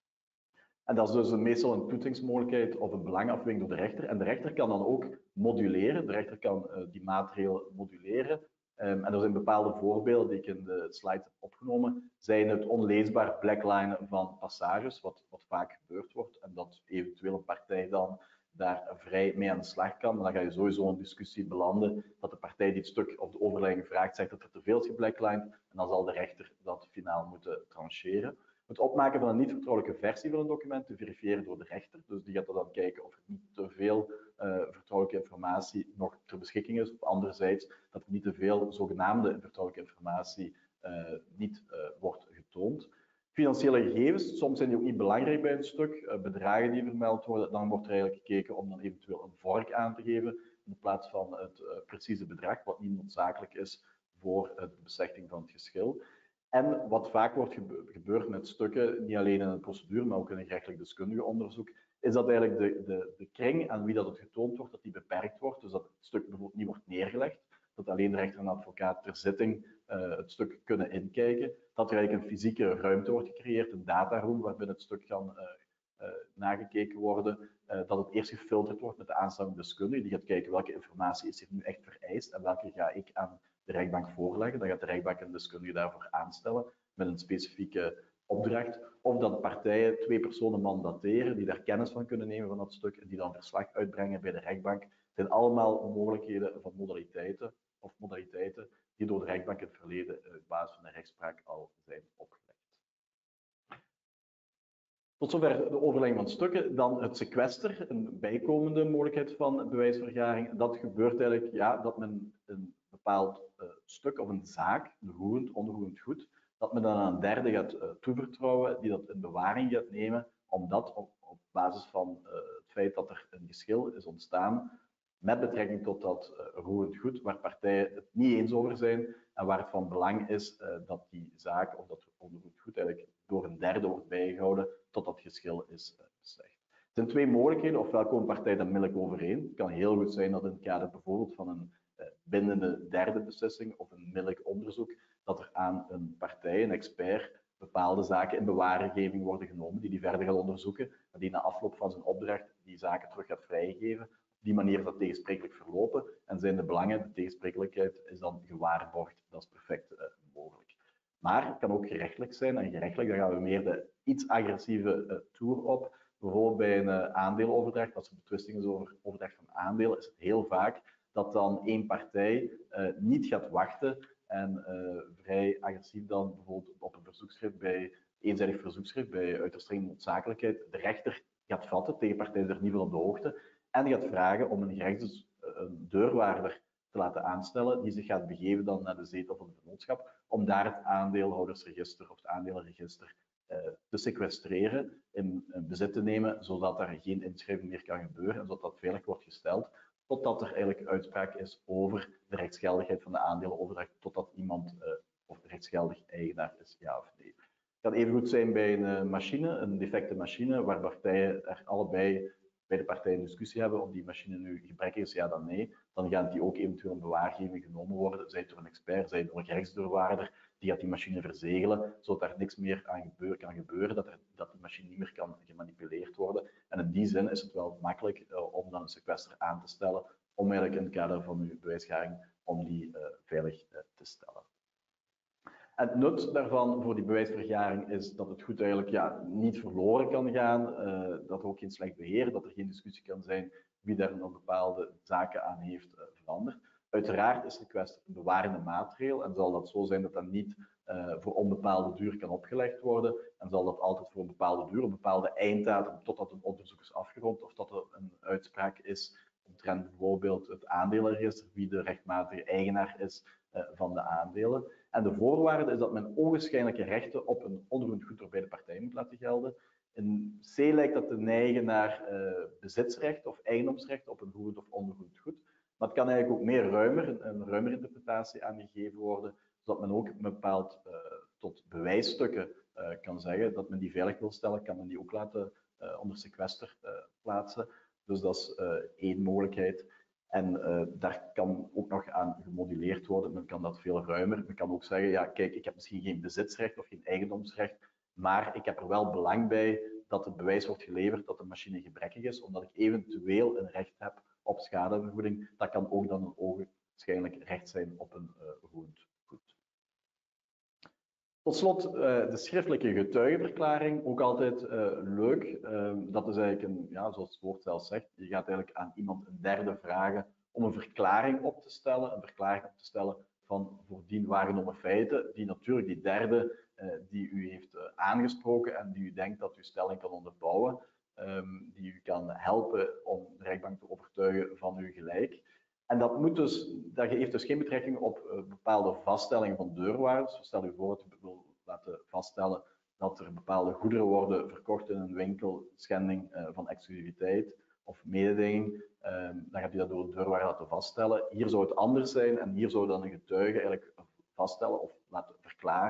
En dat is dus meestal een toetsingsmogelijkheid of een belangenafweging door de rechter. En de rechter kan dan ook moduleren. De rechter kan uh, die maatregel moduleren. Um, en er zijn bepaalde voorbeelden die ik in de slide heb opgenomen. Zijn het onleesbaar blacklinen van passages, wat, wat vaak gebeurd wordt. En dat eventueel een partij dan daar vrij mee aan de slag kan. Maar dan ga je sowieso een discussie belanden dat de partij die het stuk of de overlegging vraagt, zegt dat er te veel is geblacklined. En dan zal de rechter dat finaal moeten trancheren. Het opmaken van een niet-vertrouwelijke versie van een document te verifiëren door de rechter. Dus die gaat er dan kijken of er niet te veel uh, vertrouwelijke informatie nog ter beschikking is. Of anderzijds dat er niet te veel zogenaamde vertrouwelijke informatie uh, niet uh, wordt getoond. Financiële gegevens, soms zijn die ook niet belangrijk bij een stuk. Uh, bedragen die vermeld worden, dan wordt er eigenlijk gekeken om dan eventueel een vork aan te geven in plaats van het uh, precieze bedrag, wat niet noodzakelijk is voor uh, de beslechting van het geschil. En wat vaak wordt gebe gebeurd met stukken, niet alleen in een procedure, maar ook in een gerechtelijk deskundige onderzoek, is dat eigenlijk de, de, de kring aan wie dat het getoond wordt, dat die beperkt wordt. Dus dat het stuk bijvoorbeeld niet wordt neergelegd, dat alleen de rechter en de advocaat ter zitting uh, het stuk kunnen inkijken, dat er eigenlijk een fysieke ruimte wordt gecreëerd, een dataroom waarbinnen het stuk kan uh, uh, nagekeken worden, uh, dat het eerst gefilterd wordt met de aanstaande deskundige, die gaat kijken welke informatie is hier nu echt vereist en welke ga ik aan de rechtbank voorleggen. Dan gaat de rechtbank een deskundige daarvoor aanstellen met een specifieke opdracht. Of dat partijen twee personen mandateren die daar kennis van kunnen nemen van dat stuk en die dan verslag uitbrengen bij de rechtbank. Het zijn allemaal mogelijkheden van modaliteiten of modaliteiten die door de rechtbank in het verleden op basis van de rechtspraak al zijn opgelegd. Tot zover de overlegging van stukken. Dan het sequester, een bijkomende mogelijkheid van bewijsvergaring. Dat gebeurt eigenlijk ja, dat men een bepaald uh, stuk of een zaak, een roerend, onroerend goed, dat men dan aan een derde gaat uh, toevertrouwen, die dat in bewaring gaat nemen, omdat op, op basis van uh, het feit dat er een geschil is ontstaan met betrekking tot dat uh, roerend goed, waar partijen het niet eens over zijn en waar het van belang is uh, dat die zaak of dat onroerend goed eigenlijk door een derde wordt bijgehouden tot dat geschil is uh, beslecht. Er zijn twee mogelijkheden, ofwel komen partijen daar onmiddellijk overeen. Het kan heel goed zijn dat in het kader bijvoorbeeld van een uh, bindende derde beslissing of een onmiddellijk onderzoek, dat er aan een partij, een expert, bepaalde zaken in bewaargeving worden genomen, die die verder gaat onderzoeken, en die na afloop van zijn opdracht die zaken terug gaat vrijgeven. Op die manier is dat tegensprekelijk verlopen en zijn de belangen, de tegensprekelijkheid is dan gewaarborgd. Dat is perfect uh, mogelijk. Maar het kan ook gerechtelijk zijn, en gerechtelijk, daar gaan we meer de iets agressieve uh, toer op. Bijvoorbeeld bij een uh, aandeeloverdracht, als er betwisting is over overdracht van aandelen, is het heel vaak dat dan één partij uh, niet gaat wachten en uh, vrij agressief dan bijvoorbeeld op een verzoekschrift bij eenzijdig verzoekschrift, bij uiterst strenge noodzakelijkheid, de rechter gaat vatten, de tegenpartij is er niet van op de hoogte, en gaat vragen om een gerechtsdes, een deurwaarder te laten aanstellen, die zich gaat begeven dan naar de zetel van het vennootschap, om daar het aandeelhoudersregister of het aandelenregister uh, te sequestreren, in, in bezit te nemen, zodat er geen inschrijving meer kan gebeuren en zodat dat veilig wordt gesteld, totdat er eigenlijk uitspraak is over de rechtsgeldigheid van de aandelenoverdracht, totdat iemand uh, of rechtsgeldig eigenaar is, ja of nee. Het kan even goed zijn bij een uh, machine, een defecte machine, waar partijen er allebei bij de partijen discussie hebben of die machine nu gebrekkig is, ja dan nee. Dan gaat die ook eventueel in bewaargeving genomen worden, zij door een expert, zij door een gerechtsdeurwaarder, die gaat die machine verzegelen, zodat er niks meer aan gebeur, kan gebeuren, dat, er, dat die machine niet meer kan gemanipuleerd worden. En in die zin is het wel makkelijk uh, om dan een sequester aan te stellen, om eigenlijk in het kader van uw bewijsgaring, om die uh, veilig uh, te stellen. En het nut daarvan voor die bewijsvergaring is dat het goed eigenlijk ja, niet verloren kan gaan, uh, dat er ook geen slecht beheer, dat er geen discussie kan zijn wie daar nog bepaalde zaken aan heeft uh, veranderd. Uiteraard is sequester een bewarende maatregel en zal dat zo zijn dat dat niet uh, voor onbepaalde duur kan opgelegd worden en zal dat altijd voor een bepaalde duur, een bepaalde einddatum totdat een onderzoek is afgerond of tot er een uitspraak is omtrent bijvoorbeeld het aandelenregister, wie de rechtmatige eigenaar is uh, van de aandelen. En de voorwaarde is dat men onwaarschijnlijke rechten op een onroerend goed door beide partijen moet laten gelden. In C lijkt dat te neigen naar uh, bezitsrecht of eigendomsrecht op een roerend of onroerend goed. Maar het kan eigenlijk ook meer ruimer, een, een ruimer interpretatie aangegeven worden, zodat men ook bepaald uh, tot bewijsstukken uh, kan zeggen dat men die veilig wil stellen, kan men die ook laten uh, onder sequester uh, plaatsen. Dus dat is uh, één mogelijkheid. En uh, daar kan ook nog aan gemoduleerd worden. Men kan dat veel ruimer. Men kan ook zeggen, ja kijk, ik heb misschien geen bezitsrecht of geen eigendomsrecht, maar ik heb er wel belang bij dat het bewijs wordt geleverd dat de machine gebrekkig is, omdat ik eventueel een recht heb op schadevergoeding. Dat kan ook dan een ogenschijnlijk recht zijn op een uh, roerend goed. Tot slot uh, de schriftelijke getuigenverklaring, ook altijd uh, leuk. Uh, dat is eigenlijk, een, ja, zoals het woord zelf zegt, je gaat eigenlijk aan iemand een derde vragen om een verklaring op te stellen, een verklaring op te stellen van voordien waargenomen feiten, die natuurlijk die derde uh, die u heeft uh, aangesproken en die u denkt dat uw stelling kan onderbouwen, um, die u kan helpen om de rechtbank te overtuigen van uw gelijk. En dat, moet dus, dat heeft dus geen betrekking op uh, bepaalde vaststellingen van deurwaarders. Stel u voor dat u wil laten vaststellen dat er bepaalde goederen worden verkocht in een winkel, schending uh, van exclusiviteit of mededinging. Uh, dan gaat u dat door de deurwaarder laten vaststellen. Hier zou het anders zijn en hier zou dan een getuige eigenlijk vaststellen of laten verklaren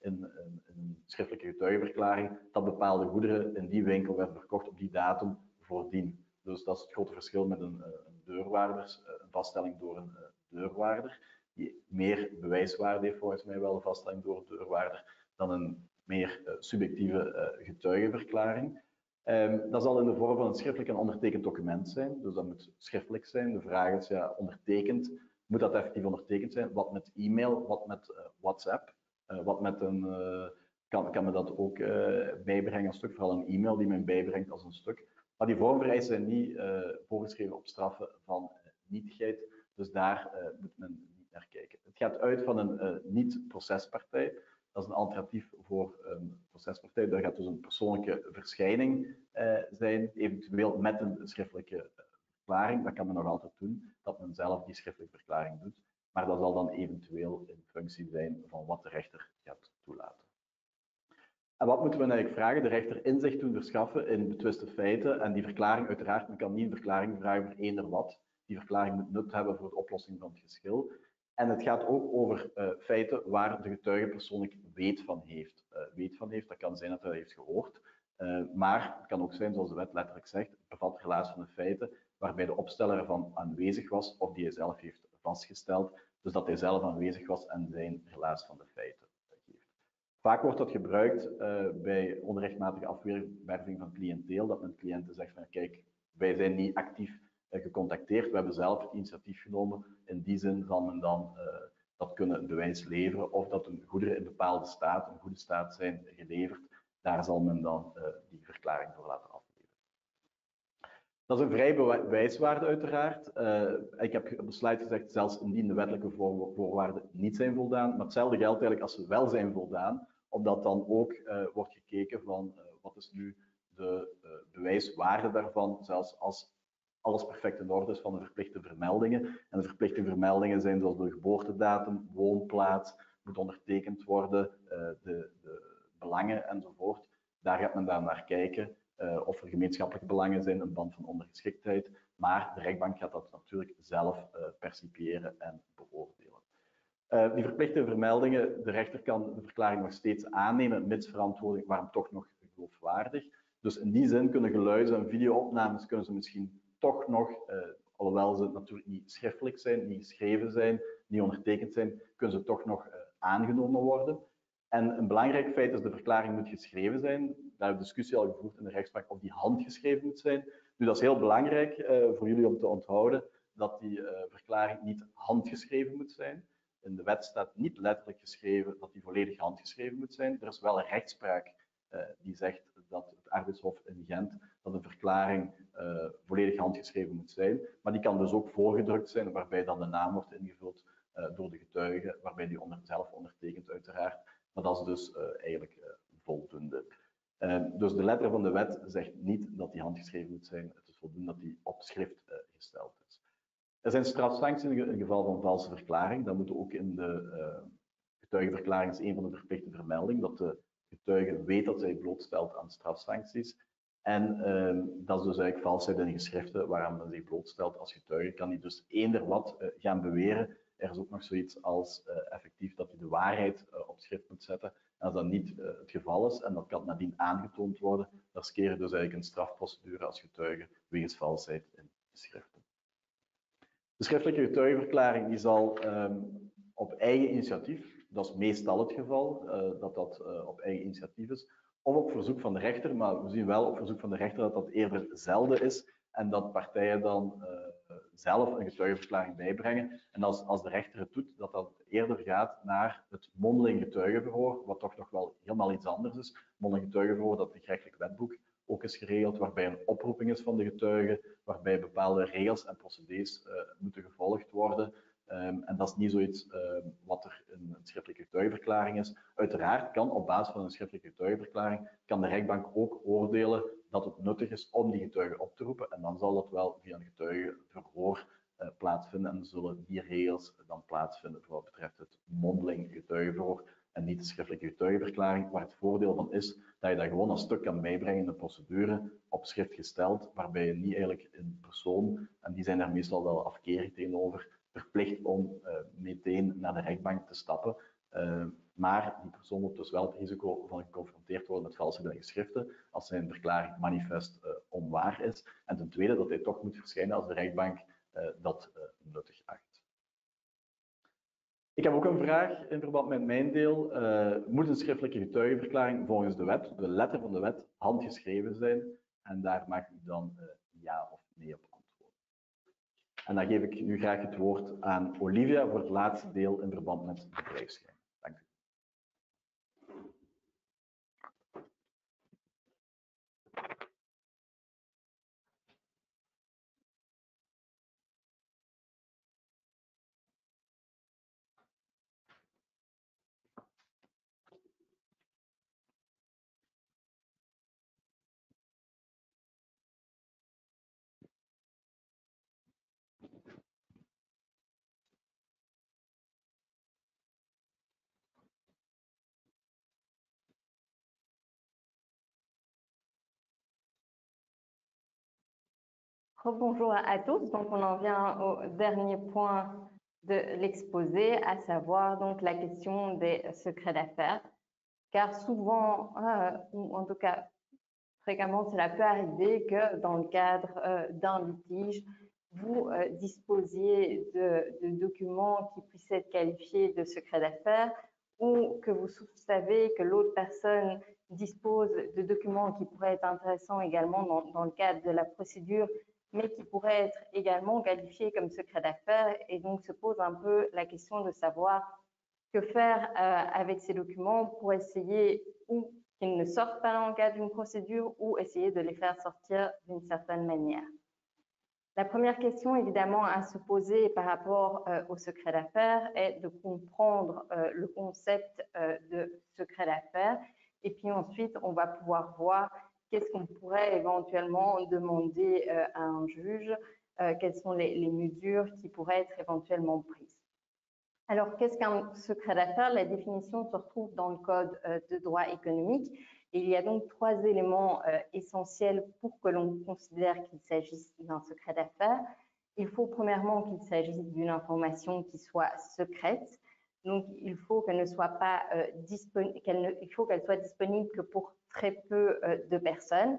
in, in, in een schriftelijke getuigenverklaring dat bepaalde goederen in die winkel werden verkocht op die datum voordien. Dus dat is het grote verschil met een, een deurwaarder, een vaststelling door een deurwaarder, die meer bewijswaarde heeft volgens mij wel, een vaststelling door een deurwaarder, dan een meer uh, subjectieve uh, getuigenverklaring. Um, dat zal in de vorm van een schriftelijk en ondertekend document zijn, dus dat moet schriftelijk zijn. De vraag is, ja, ondertekend, moet dat effectief ondertekend zijn? Wat met e-mail, wat met uh, WhatsApp, uh, wat met een, uh, kan, kan me dat ook uh, bijbrengen als stuk, vooral een e-mail die men bijbrengt als een stuk. Maar die vormvereisten zijn niet uh, voorgeschreven op straffen van uh, nietigheid, dus daar uh, moet men niet naar kijken. Het gaat uit van een uh, niet-procespartij. Dat is een alternatief voor een procespartij. Daar gaat dus een persoonlijke verschijning uh, zijn, eventueel met een schriftelijke verklaring. Dat kan men nog altijd doen, dat men zelf die schriftelijke verklaring doet. Maar dat zal dan eventueel in functie zijn van wat de rechter gaat toelaten. En wat moeten we eigenlijk vragen? De rechter inzicht doen verschaffen in betwiste feiten. En die verklaring, uiteraard, men kan niet een verklaring vragen voor eender wat. Die verklaring moet nut hebben voor de oplossing van het geschil. En het gaat ook over uh, feiten waar de getuige persoonlijk weet van heeft. Uh, weet van heeft, dat kan zijn dat hij dat heeft gehoord. Uh, maar het kan ook zijn, zoals de wet letterlijk zegt, het bevat relaas van de feiten waarbij de opsteller ervan aanwezig was of die hij zelf heeft vastgesteld. Dus dat hij zelf aanwezig was en zijn relaas van de feiten geeft. Vaak wordt dat gebruikt uh, bij onrechtmatige afwerving van cliënteel, dat men cliënten zegt van kijk, wij zijn niet actief gecontacteerd. We hebben zelf het initiatief genomen. In die zin zal men dan uh, dat kunnen een bewijs leveren of dat een goederen in bepaalde staat, een goede staat zijn geleverd. Daar zal men dan uh, die verklaring voor laten afleveren. Dat is een vrij bewijswaarde uiteraard. Uh, ik heb op de slide gezegd, zelfs indien de wettelijke voorwaarden niet zijn voldaan. Maar hetzelfde geldt eigenlijk als ze wel zijn voldaan, omdat dan ook uh, wordt gekeken van uh, wat is nu de uh, bewijswaarde daarvan, zelfs als alles perfect in orde is van de verplichte vermeldingen. En de verplichte vermeldingen zijn zoals de geboortedatum, woonplaats, moet ondertekend worden, uh, de, de belangen enzovoort. Daar gaat men dan naar kijken uh, of er gemeenschappelijke belangen zijn, een band van ondergeschiktheid. Maar de rechtbank gaat dat natuurlijk zelf uh, percipiëren en beoordelen. Uh, die verplichte vermeldingen, de rechter kan de verklaring nog steeds aannemen, mits verantwoording, waarom toch nog geloofwaardig. Dus in die zin kunnen geluiden en videoopnames kunnen ze misschien toch nog, uh, alhoewel ze natuurlijk niet schriftelijk zijn, niet geschreven zijn, niet ondertekend zijn, kunnen ze toch nog uh, aangenomen worden. En een belangrijk feit is de verklaring moet geschreven zijn. Daar hebben we discussie al gevoerd in de rechtspraak of die handgeschreven moet zijn. Nu, dat is heel belangrijk uh, voor jullie om te onthouden dat die uh, verklaring niet handgeschreven moet zijn. In de wet staat niet letterlijk geschreven dat die volledig handgeschreven moet zijn. Er is wel een rechtspraak uh, die zegt dat het arbeidshof in Gent dat een verklaring uh, volledig handgeschreven moet zijn. Maar die kan dus ook voorgedrukt zijn, waarbij dan de naam wordt ingevuld uh, door de getuige, waarbij die onder, zelf ondertekent uiteraard. Maar dat is dus uh, eigenlijk uh, voldoende. Uh, dus de letter van de wet zegt niet dat die handgeschreven moet zijn. Het is voldoende dat die op schrift uh, gesteld is. Er zijn strafsancties in het geval van valse verklaring. Dat moet ook in de uh, getuigenverklaring, is een van de verplichte vermeldingen, dat de getuige weet dat zij blootstelt aan strafsancties. En uh, dat is dus eigenlijk valsheid in geschriften waaraan men zich blootstelt als getuige. Kan hij dus eender wat uh, gaan beweren. Er is ook nog zoiets als uh, effectief dat hij de waarheid uh, op schrift moet zetten. En als dat niet uh, het geval is en dat kan nadien aangetoond worden, dan riskeer je dus eigenlijk een strafprocedure als getuige wegens valsheid in geschriften. De schriftelijke getuigenverklaring die zal um, op eigen initiatief, dat is meestal het geval, uh, dat dat uh, op eigen initiatief is, of op verzoek van de rechter, maar we zien wel op verzoek van de rechter dat dat eerder zelden is en dat partijen dan uh, zelf een getuigenverklaring bijbrengen. En als, als de rechter het doet, dat dat eerder gaat naar het mondeling getuigenverhoor, wat toch nog wel helemaal iets anders is. Mondeling getuigenverhoor, dat het gerechtelijk wetboek ook is geregeld, waarbij een oproeping is van de getuige, waarbij bepaalde regels en procedures uh, moeten gevolgd worden. Um, en dat is niet zoiets uh, wat er in een schriftelijke getuigenverklaring is. Uiteraard kan op basis van een schriftelijke getuigenverklaring kan de rechtbank ook oordelen dat het nuttig is om die getuige op te roepen. En dan zal dat wel via een getuigenverhoor uh, plaatsvinden. En zullen die regels dan plaatsvinden voor wat betreft het mondeling getuigenverhoor en niet de schriftelijke getuigenverklaring, waar het voordeel van is dat je dat gewoon als stuk kan bijbrengen in de procedure, op schrift gesteld, waarbij je niet eigenlijk in persoon, en die zijn er meestal wel afkerig tegenover, verplicht om uh, meteen naar de rechtbank te stappen. Uh, maar die persoon moet dus wel het risico van geconfronteerd worden met valsheid in geschriften als zijn verklaring manifest uh, onwaar is. En ten tweede dat hij toch moet verschijnen als de rechtbank uh, dat uh, nuttig acht. Ik heb ook een vraag in verband met mijn deel. Uh, moet een schriftelijke getuigenverklaring volgens de wet, de letter van de wet, handgeschreven zijn? En daar mag u dan uh, ja of nee op antwoorden. En dan geef ik nu graag het woord aan Olivia voor het laatste deel in verband met de bedrijfsgeheim. Dank u. Rebonjour à tous. Donc, on en vient au dernier point de l'exposé, à savoir donc la question des secrets d'affaires. Car souvent, euh, ou en tout cas fréquemment, cela peut arriver que dans le cadre euh, d'un litige, vous euh, disposiez de, de documents qui puissent être qualifiés de secrets d'affaires ou que vous savez que l'autre personne dispose de documents qui pourraient être intéressants également dans, dans le cadre de la procédure, mais qui pourraient être également qualifiés comme secrets d'affaires. Et donc, se pose un peu la question de savoir que faire euh, avec ces documents pour essayer ou qu'ils ne sortent pas dans le cadre d'une procédure ou essayer de les faire sortir d'une certaine manière. La première question, évidemment, à se poser par rapport euh, au secret d'affaires est de comprendre euh, le concept euh, de secret d'affaires. Et puis ensuite, on va pouvoir voir qu'est-ce qu'on pourrait éventuellement demander euh, à un juge, euh, quelles sont les, les mesures qui pourraient être éventuellement prises. Alors, qu'est-ce qu'un secret d'affaires? La définition se retrouve dans le Code euh, de droit économique. Et il y a donc trois éléments euh, essentiels pour que l'on considère qu'il s'agisse d'un secret d'affaires. Il faut premièrement qu'il s'agisse d'une information qui soit secrète. Donc, il faut qu'elle ne soit pas euh, disponible, qu'elle ne, il faut qu'elle soit disponible que pour très peu euh, de personnes.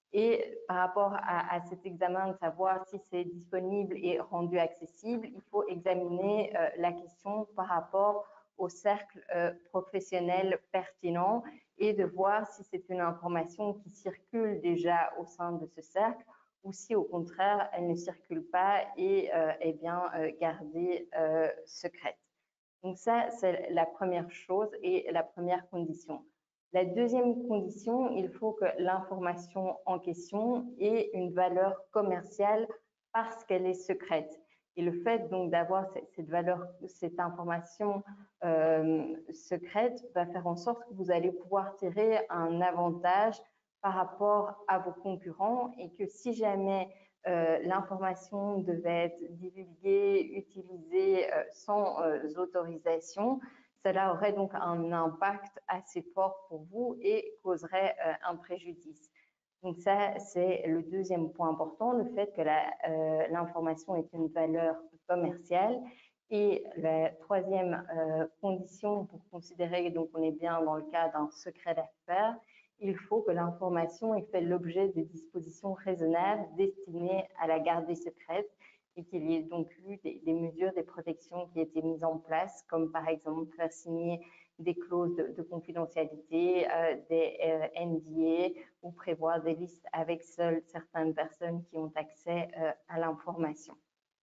Et par rapport à, à cet examen de savoir si c'est disponible et rendu accessible, il faut examiner euh, la question par rapport au cercle euh, professionnel pertinent et de voir si c'est une information qui circule déjà au sein de ce cercle ou si au contraire elle ne circule pas et euh, est bien euh, gardée euh, secrète. Donc ça, c'est la première chose et la première condition. La deuxième condition, il faut que l'information en question ait une valeur commerciale parce qu'elle est secrète. Et le fait donc d'avoir cette valeur, cette information euh, secrète va faire en sorte que vous allez pouvoir tirer un avantage par rapport à vos concurrents et que si jamais euh, l'information devait être divulguée, utilisée euh, sans euh, autorisation, cela aurait donc un impact assez fort pour vous et causerait euh, un préjudice. Donc ça, c'est le deuxième point important, le fait que l'information euh, ait une valeur commerciale. Et la troisième euh, condition pour considérer donc on est bien dans le cas d'un secret d'affaires, il faut que l'information ait fait l'objet de dispositions raisonnables destinées à la garder secrète et qu'il y ait donc eu des, des mesures, des protections qui étaient mises en place, comme par exemple faire signer des clauses de, de confidentialité, euh, des euh, N D A ou prévoir des listes avec seules certaines personnes qui ont accès euh, à l'information.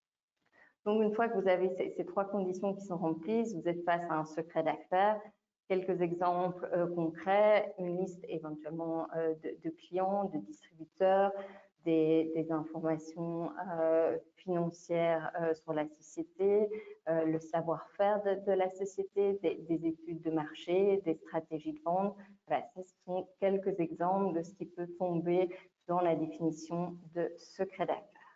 Donc, une fois que vous avez ces, ces trois conditions qui sont remplies, vous êtes face à un secret d'affaires. Quelques exemples euh, concrets, une liste éventuellement euh, de, de clients, de distributeurs, Des, des informations euh, financières euh, sur la société, euh, le savoir-faire de, de la société, des, des études de marché, des stratégies de vente. Voilà, ce sont quelques exemples de ce qui peut tomber dans la définition de secret d'affaires.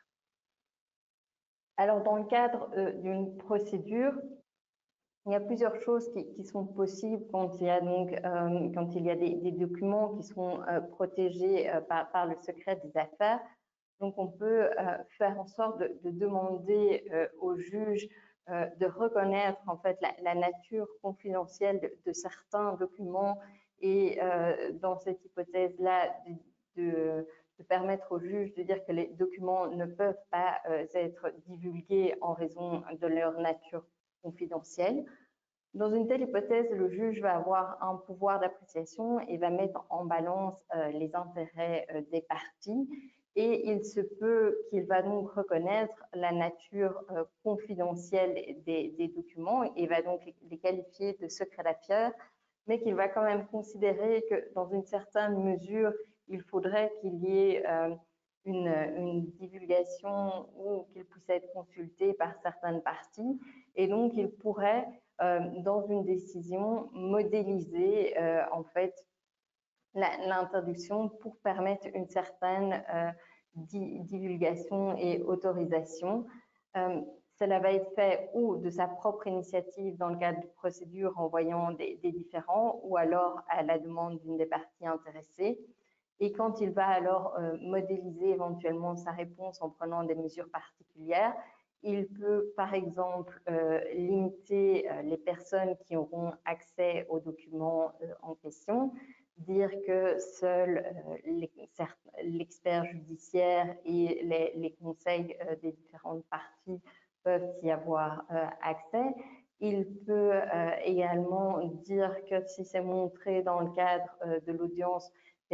Alors, dans le cadre euh, d'une procédure, il y a plusieurs choses qui, qui sont possibles quand il y a, donc, euh, quand il y a des, des documents qui sont euh, protégés euh, par, par le secret des affaires. Donc, on peut euh, faire en sorte de, de demander euh, au juge euh, de reconnaître en fait la, la nature confidentielle de, de certains documents et euh, dans cette hypothèse-là de, de, de permettre au juge de dire que les documents ne peuvent pas euh, être divulgués en raison de leur nature confidentielle. Dans une telle hypothèse, le juge va avoir un pouvoir d'appréciation et va mettre en balance euh, les intérêts euh, des parties et il se peut qu'il va donc reconnaître la nature euh, confidentielle des, des documents et va donc les, les qualifier de secret d'affaires, mais qu'il va quand même considérer que dans une certaine mesure, il faudrait qu'il y ait euh, une, une divulgation ou qu'il puisse être consulté par certaines parties et donc il pourrait Euh, dans une décision modéliser euh, en fait l'introduction pour permettre une certaine euh, di divulgation et autorisation. Euh, cela va être fait ou de sa propre initiative dans le cadre de procédures en voyant des, des différends ou alors à la demande d'une des parties intéressées. Et quand il va alors euh, modéliser éventuellement sa réponse en prenant des mesures particulières, il peut, par exemple, euh, limiter euh, les personnes qui auront accès aux documents euh, en question, dire que seul euh, l'expert judiciaire et les, les conseils euh, des différentes parties peuvent y avoir euh, accès. Il peut euh, également dire que si c'est montré dans le cadre euh, de l'audience,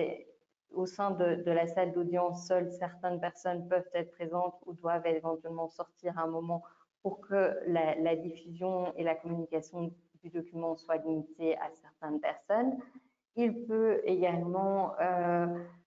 au sein de, de la salle d'audience, seules certaines personnes peuvent être présentes ou doivent éventuellement sortir à un moment pour que la, la diffusion et la communication du document soient limitées à certaines personnes. Il peut également euh,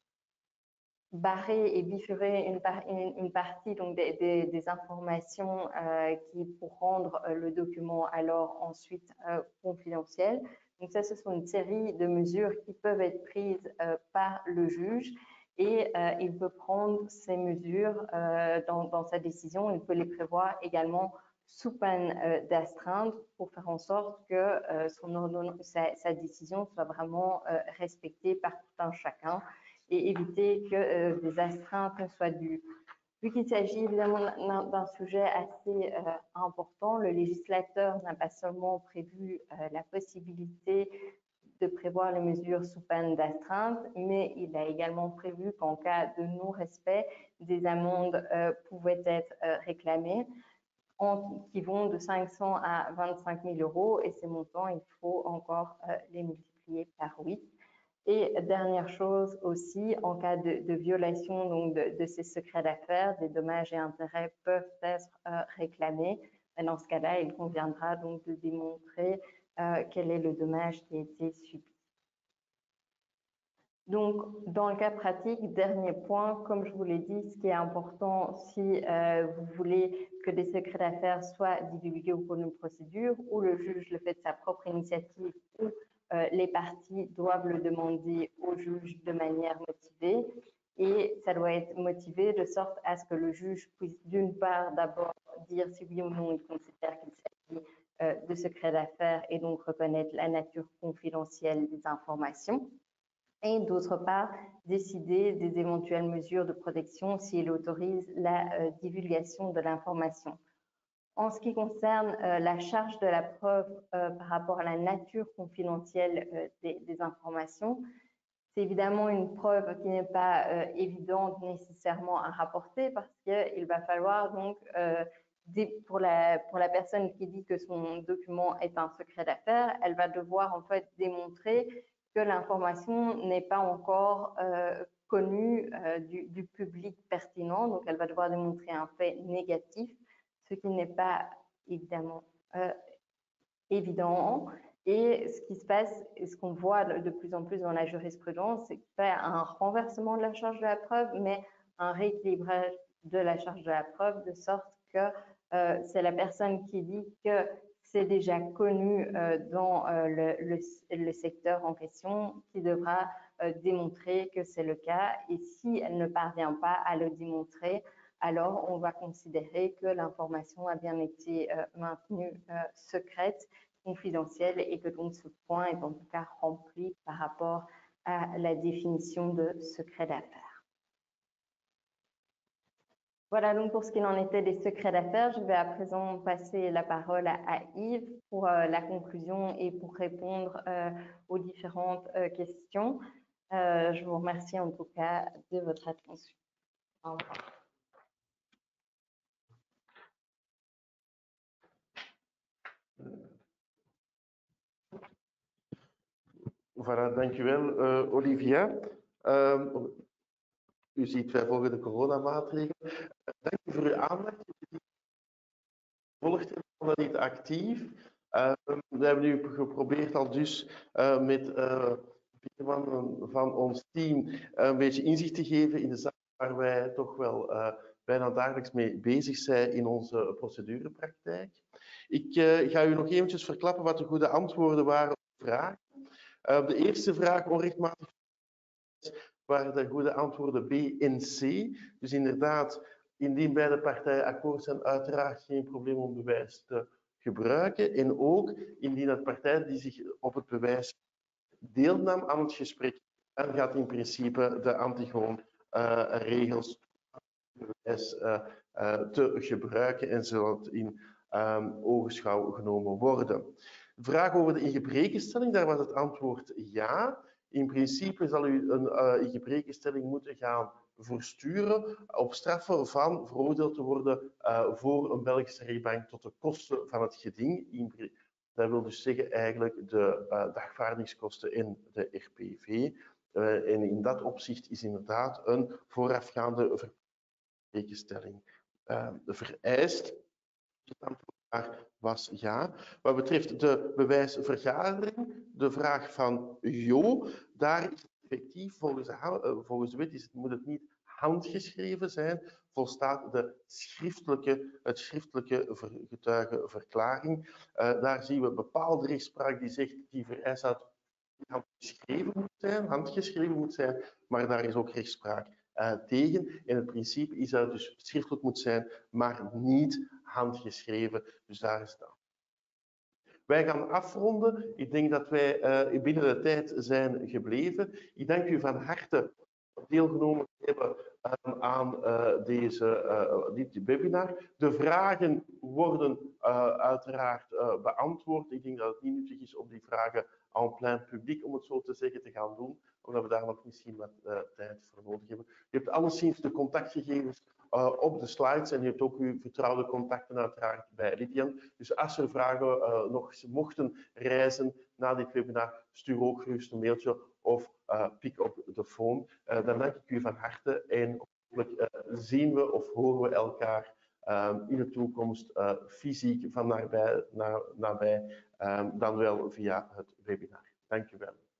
barrer et bifurquer une, par, une, une partie donc des, des, des informations euh, qui pour rendre euh, le document alors ensuite euh, confidentiel. Donc ça, ce sont une série de mesures qui peuvent être prises euh, par le juge et euh, il peut prendre ces mesures euh, dans, dans sa décision. Il peut les prévoir également sous peine euh, d'astreinte pour faire en sorte que euh, son ordonnance, sa, sa décision soit vraiment euh, respectée par tout un chacun et éviter que euh, des astreintes soient dues. Vu qu'il s'agit évidemment d'un sujet assez euh, important, le législateur n'a pas seulement prévu euh, la possibilité de prévoir les mesures sous peine d'astreinte, mais il a également prévu qu'en cas de non-respect, des amendes euh, pouvaient être euh, réclamées, en, qui vont de cinq cents à vingt-cinq mille euros, et ces montants, il faut encore euh, les multiplier par huit. Et dernière chose aussi, en cas de, de violation donc de, de ces secrets d'affaires, des dommages et intérêts peuvent être euh, réclamés. Et dans ce cas-là, il conviendra donc de démontrer euh, quel est le dommage qui a été subi. Donc, dans le cas pratique, dernier point, comme je vous l'ai dit, ce qui est important si euh, vous voulez que des secrets d'affaires soient divulgués au cours d'une procédure, ou le juge le fait de sa propre initiative, ou euh, les parties doivent le demander au juge de manière motivée. Et ça doit être motivé de sorte à ce que le juge puisse d'une part d'abord dire si oui ou non il considère qu'il s'agit euh, de secrets d'affaires et donc reconnaître la nature confidentielle des informations. Et d'autre part, décider des éventuelles mesures de protection s'il autorise la euh, divulgation de l'information. En ce qui concerne euh, la charge de la preuve euh, par rapport à la nature confidentielle euh, des, des informations, c'est évidemment une preuve qui n'est pas euh, évidente nécessairement à rapporter parce qu'il va falloir donc, euh, des, pour, la, pour la personne qui dit que son document est un secret d'affaires, elle va devoir en fait démontrer que l'information n'est pas encore euh, connue euh, du, du public pertinent. Donc, elle va devoir démontrer un fait négatif, ce qui n'est pas évidemment euh, évident. Et ce qui se passe, et ce qu'on voit de plus en plus dans la jurisprudence, c'est qu'il y a un renversement de la charge de la preuve, mais un rééquilibrage de la charge de la preuve, de sorte que euh, c'est la personne qui dit que c'est déjà connu euh, dans euh, le, le, le secteur en question qui devra euh, démontrer que c'est le cas. Et si elle ne parvient pas à le démontrer, alors on va considérer que l'information a bien été euh, maintenue euh, secrète, confidentielle, et que donc ce point est en tout cas rempli par rapport à la définition de secret d'affaires. Voilà donc pour ce qu'il en était des secrets d'affaires. Je vais à présent passer la parole à, à Yves pour euh, la conclusion et pour répondre euh, aux différentes euh, questions. Euh, je vous remercie en tout cas de votre attention. Au revoir. Voilà, dankjewel uh, Olivia. Um, u ziet, wij volgen de coronamaatregelen. Uh, dank u voor uw aandacht. Volgt dat niet actief. Uh, we hebben nu geprobeerd al dus uh, met uh, vier man van ons team uh, een beetje inzicht te geven in de zaak waar wij toch wel uh, bijna dagelijks mee bezig zijn in onze procedurepraktijk. Ik uh, ga u nog eventjes verklappen wat de goede antwoorden waren op de vraag. Uh, de eerste vraag, onrechtmatig, waren de goede antwoorden B en C. Dus inderdaad, indien beide partijen akkoord zijn, uiteraard geen probleem om bewijs te gebruiken. En ook indien de partij die zich op het bewijs deelnam aan het gesprek, dan gaat in principe de Antigoon uh, regels om het bewijs uh, uh, te gebruiken en zal het in um, ogenschouw genomen worden. De vraag over de ingebrekenstelling, daar was het antwoord ja. In principe zal u een uh, ingebrekenstelling moeten gaan versturen op straffen van veroordeeld te worden uh, voor een Belgische rechtbank tot de kosten van het geding. Dat wil dus zeggen eigenlijk de uh, dagvaardingskosten en de R P V. Uh, en in dat opzicht is inderdaad een voorafgaande ingebrekenstelling uh, vereist. Het antwoord daar was ja. Wat betreft de bewijsvergadering, de vraag van Jo, daar is het effectief, volgens de, volgens de wet is het, moet het niet handgeschreven zijn, volstaat de schriftelijke, het schriftelijke getuigenverklaring. Uh, daar zien we bepaalde rechtspraak die zegt, die vereist dat handgeschreven moet zijn, handgeschreven moet zijn, maar daar is ook rechtspraak uh, tegen. En het principe is dat het dus schriftelijk moet zijn, maar niet handgeschreven. Dus daar is het. Wij gaan afronden. Ik denk dat wij uh, binnen de tijd zijn gebleven. Ik dank u van harte voor deelgenomen te hebben um, aan uh, deze, uh, dit webinar. De vragen worden uh, uiteraard uh, beantwoord. Ik denk dat het niet nuttig is om die vragen en plein publiek, om het zo te zeggen, te gaan doen, omdat we daar nog misschien wat uh, tijd voor nodig hebben. Je hebt alleszins de contactgegevens uh, op de slides en je hebt ook uw vertrouwde contacten uiteraard bij Lydian. Dus als er vragen uh, nog mochten reizen na dit webinar, stuur ook gerust een mailtje of uh, pik op de phone. Uh, dan dank ik u van harte en hopelijk uh, zien we of horen we elkaar uh, in de toekomst uh, fysiek van nabij, na, nabij um, dan wel via het webinar. Dank u wel.